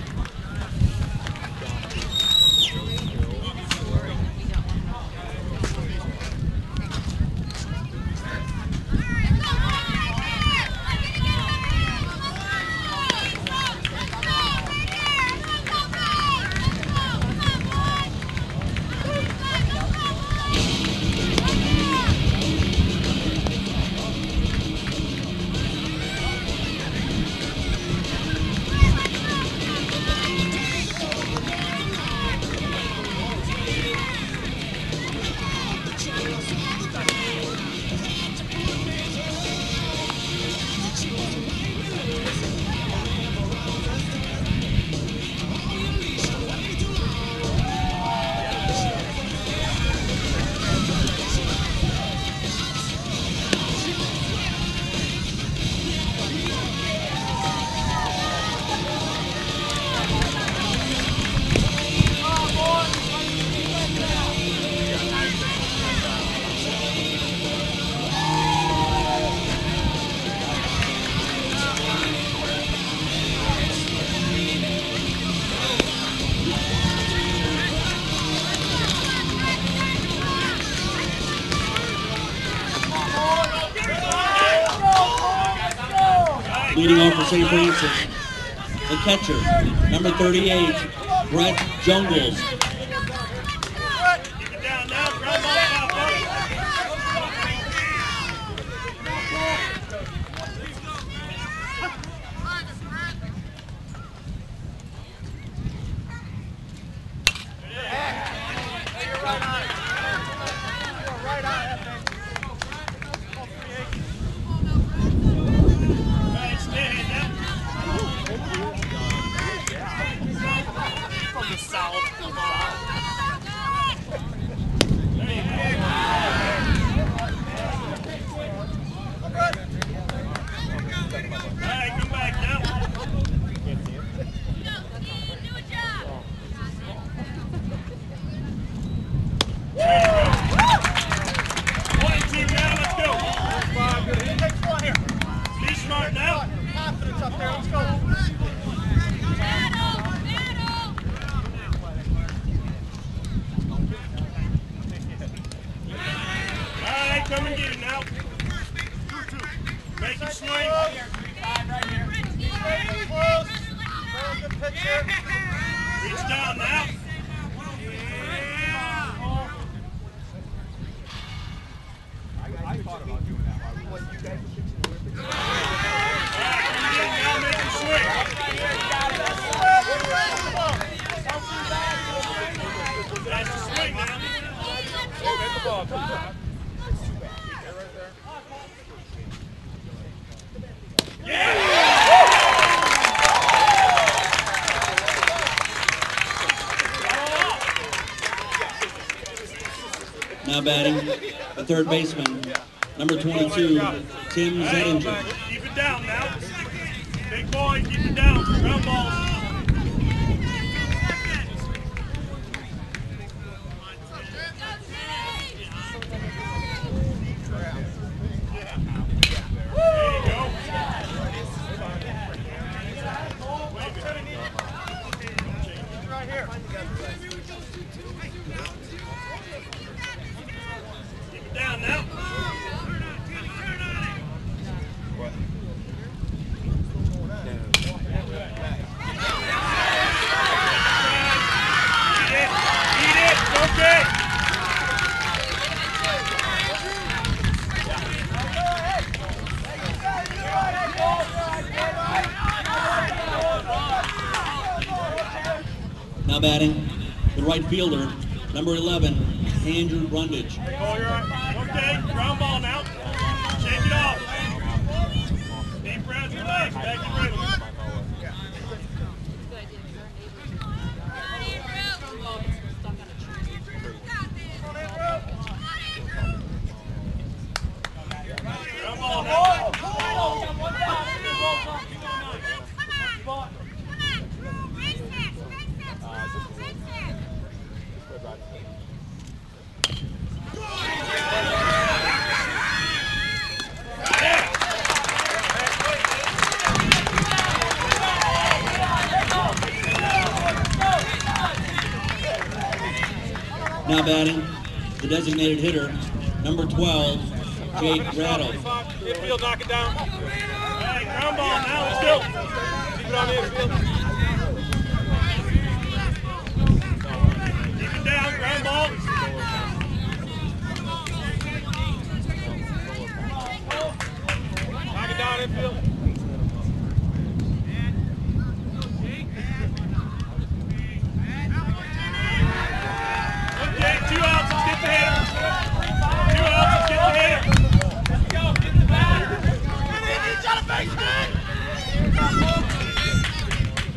Leading off for Saint Francis, the catcher, number thirty-eight, Brett Jungles. now. Confidence up there. Let's go. All right, come and get it now. Make it swing. Close. Good picture. Reach down now. I thought about doing that. What you guys are fixing to do. All right, come and get it now. Make it swing. That's the swing now. Get the ball. Now batting, the third baseman, number twenty-two, Tim Zettinger. Keep it down now. Big boy, keep it down. Ground balls. Down now. Eat it. Eat it. Okay. Now batting, the right fielder, number eleven, Andrew Brundage. Oh, you're right. Okay, ground ball now. Shake it off. Deep breath, relax, back in rhythm. Ground ball now. Now batting, the designated hitter, number twelve, Jake Rattle. Infield, knock it down. Hey, ground ball now, let's go. Keep it on the infield. Keep it down, ground ball. Knock it down, infield. Okay, two outs, let's get the hitter. Two outs, let's get the hitter. Let's go. Get the batter. Get in each other, baseman.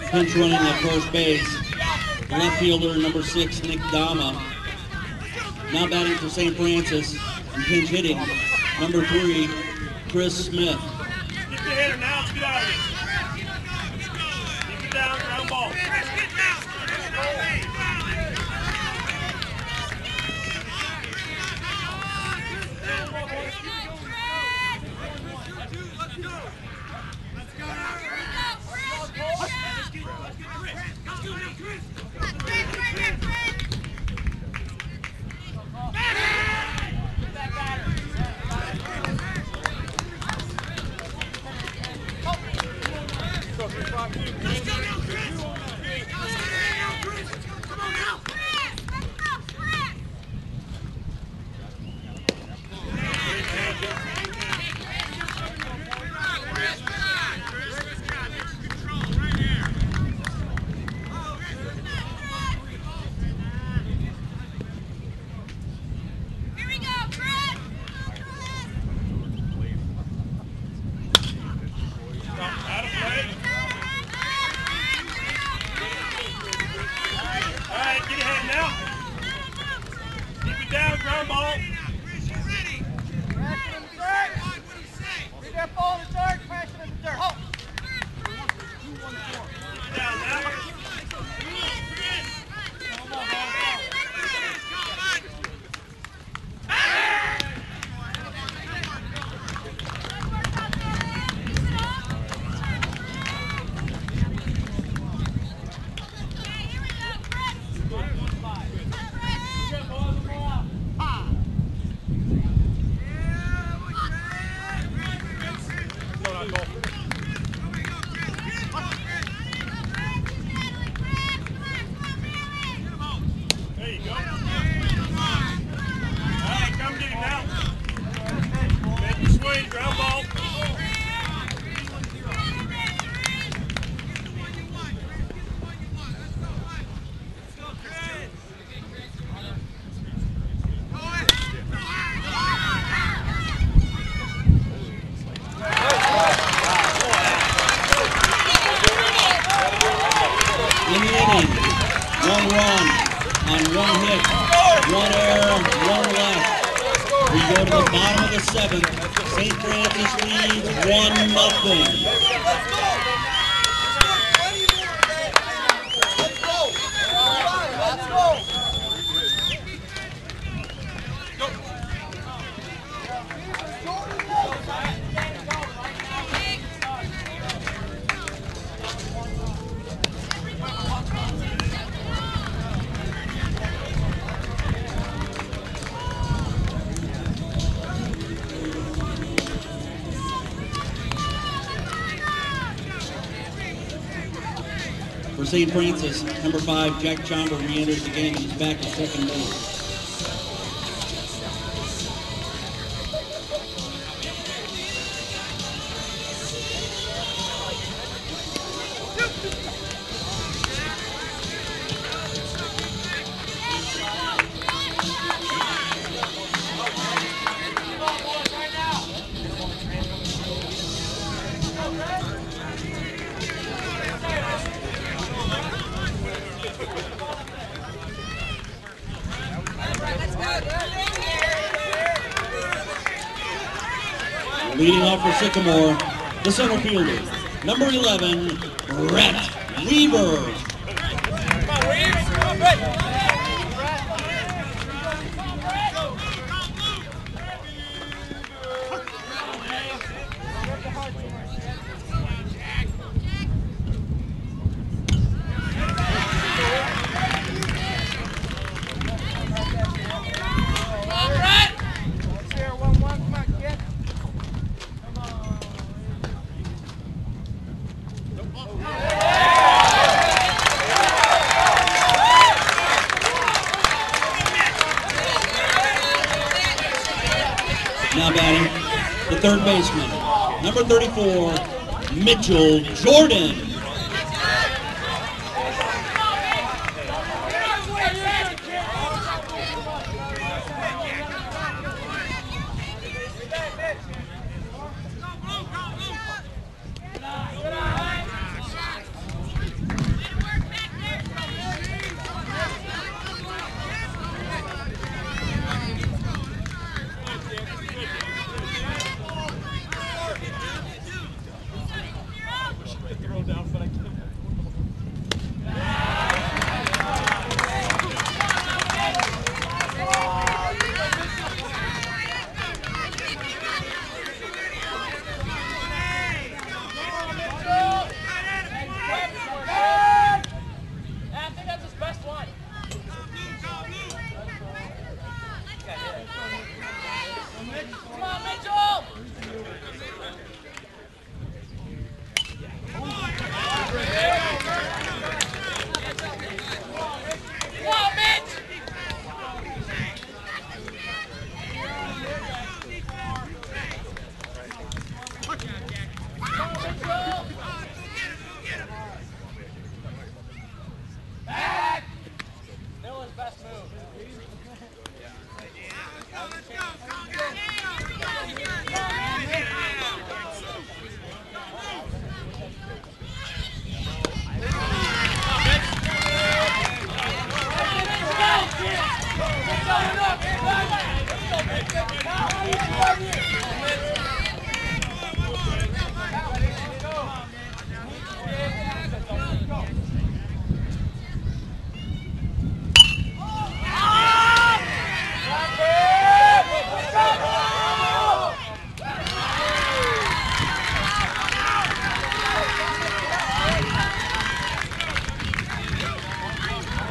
Pinch running at first base. The left fielder, number six, Nick Dama. Now batting for Saint Francis and pinch hitting, number three, Chris Smith. Get the hitter now. Let's get out of this. Keep it down. Ground ball. Saint Francis leads one nothing. For Saint Francis, number five, Jack Chamba re-enters the game. He's back at second base. Leading off for Sycamore, the center fielder, number eleven, Brett Weaver. Come on, Weaver. Come on, Brett. Now batting, the third baseman, number thirty-four, Mitchell Jordan.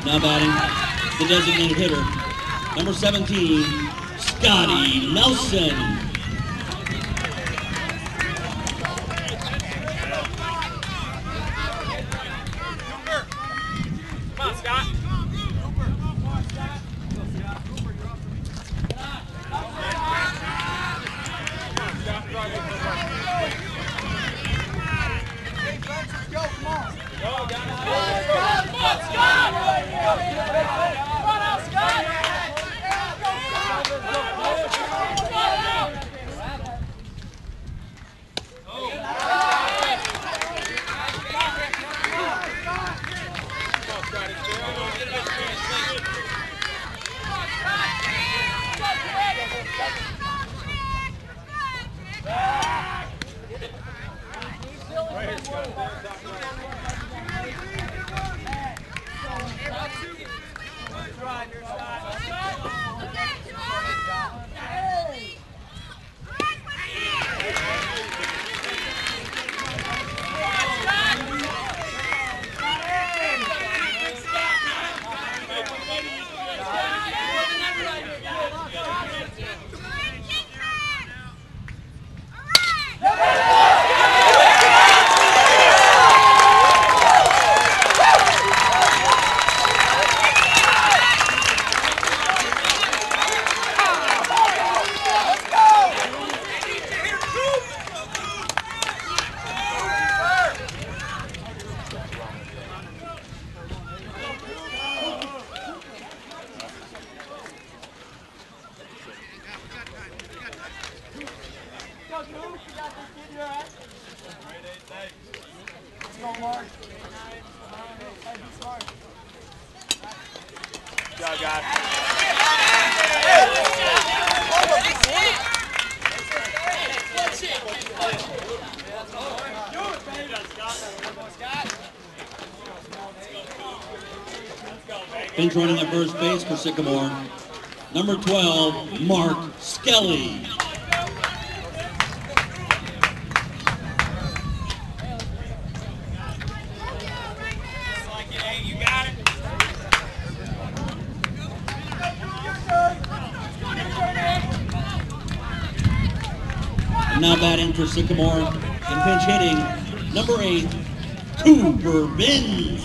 Now batting, the designated hitter, number seventeen, Scotty Nelson. Come on, Scott. Pinch running at first base for Sycamore, number twelve, Mark Skelly. And now batting for Sycamore and pinch hitting, number eight, Cooper Binns.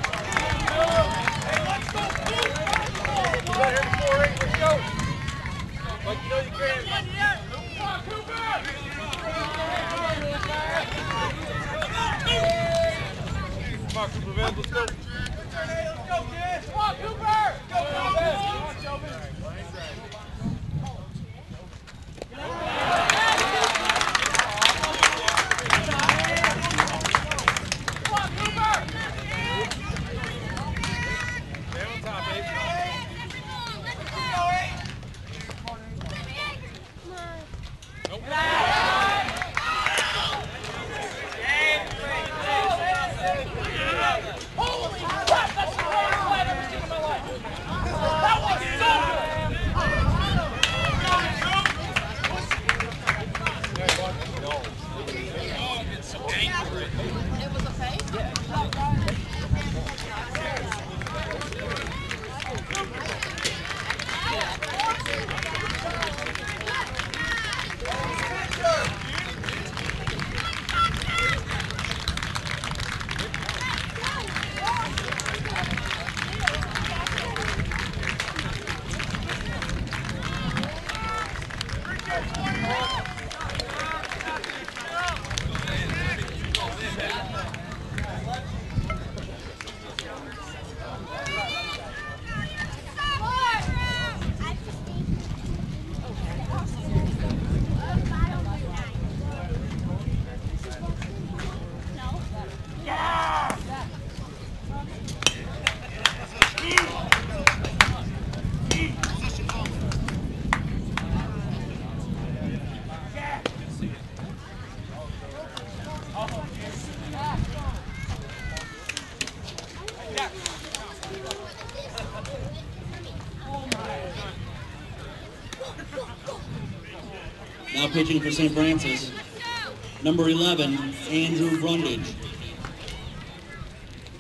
Now pitching for Saint Francis, number eleven, Andrew Brundage.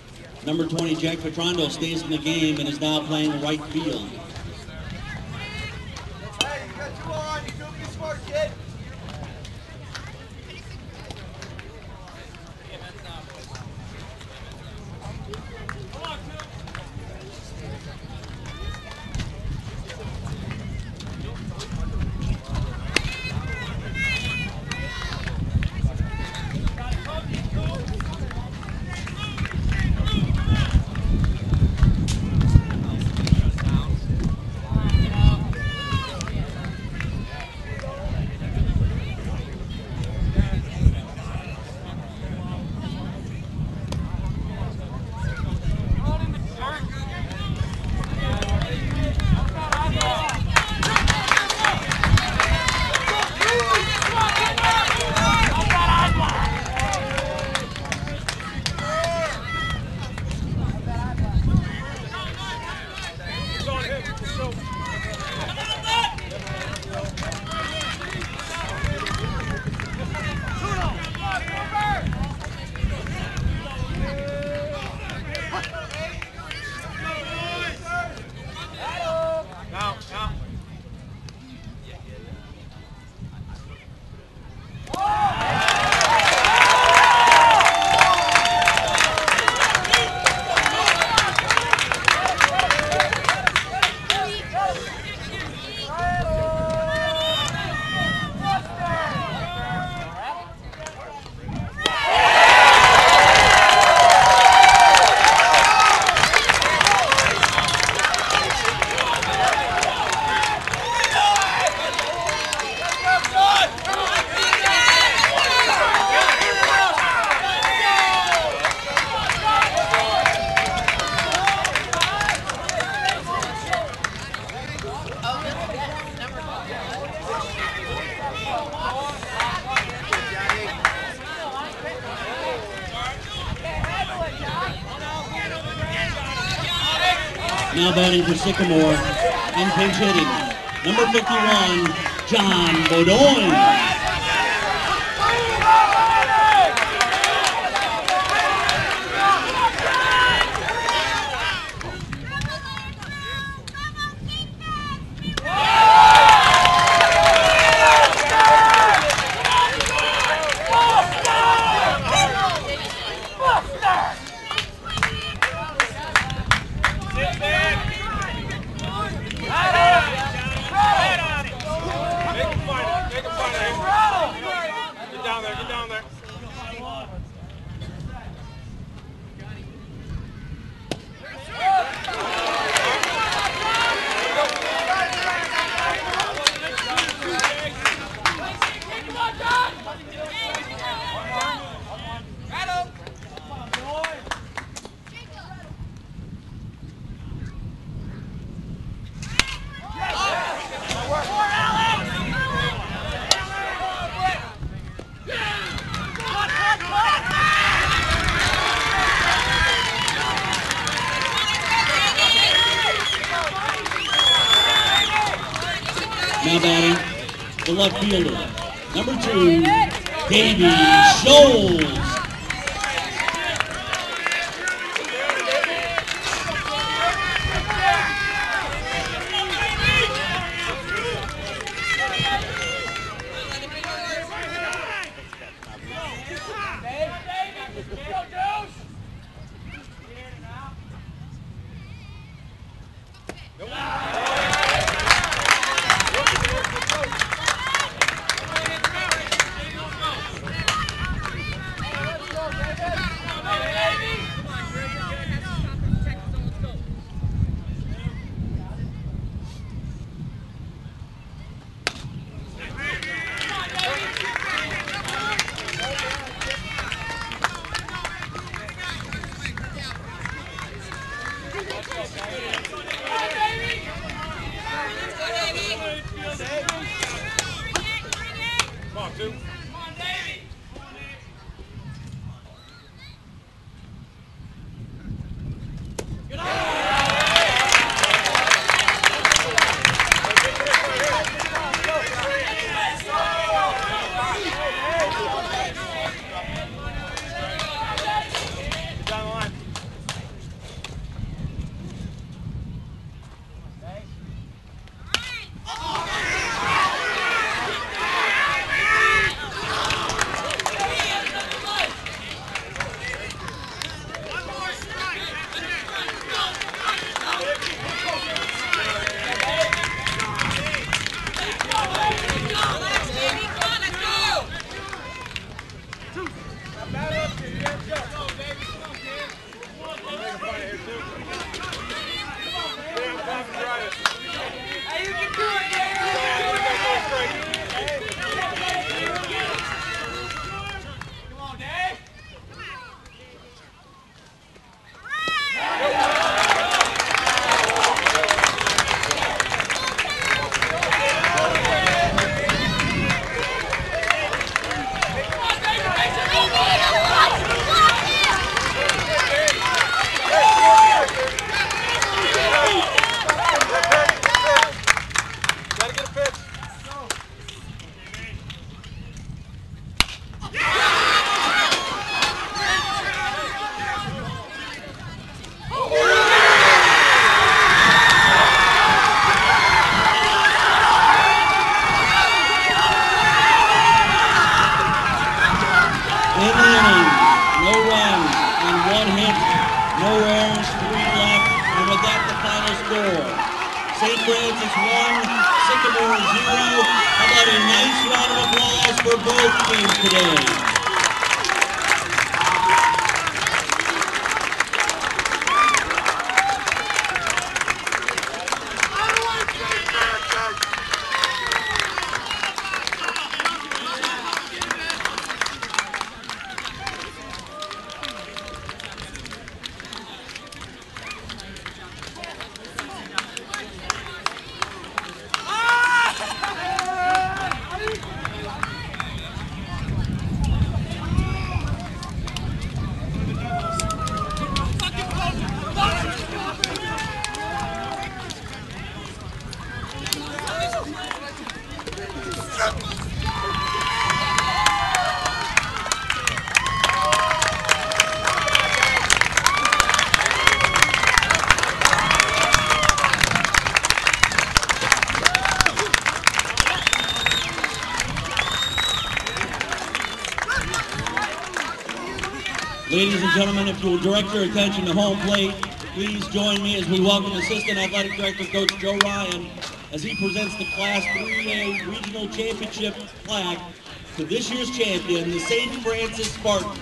Number twenty, Jack Petrando, stays in the game and is now playing right field. Hey, you got two on. You're doing good, smart kid. Now batting for Sycamore in pinch hitting, number fifty-one, John Bodoin. Now batting, the left fielder, number two, Davey Scholes. In the inning, no runs and one hit, no errors, three left, and with that the final score. Saint Francis one, Sycamore zero. How about a nice round of applause for both teams today? Ladies and gentlemen, if you will direct your attention to home plate, please join me as we welcome Assistant Athletic Director Coach Joe Ryan as he presents the Class three A Regional Championship plaque to this year's champion, the Saint Francis Spartans.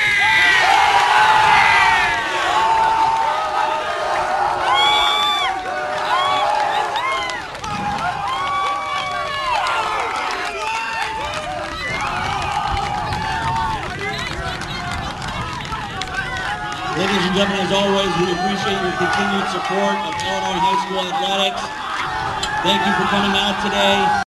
Ladies and gentlemen, as always, we appreciate your continued support of Illinois High School Athletics. Thank you for coming out today.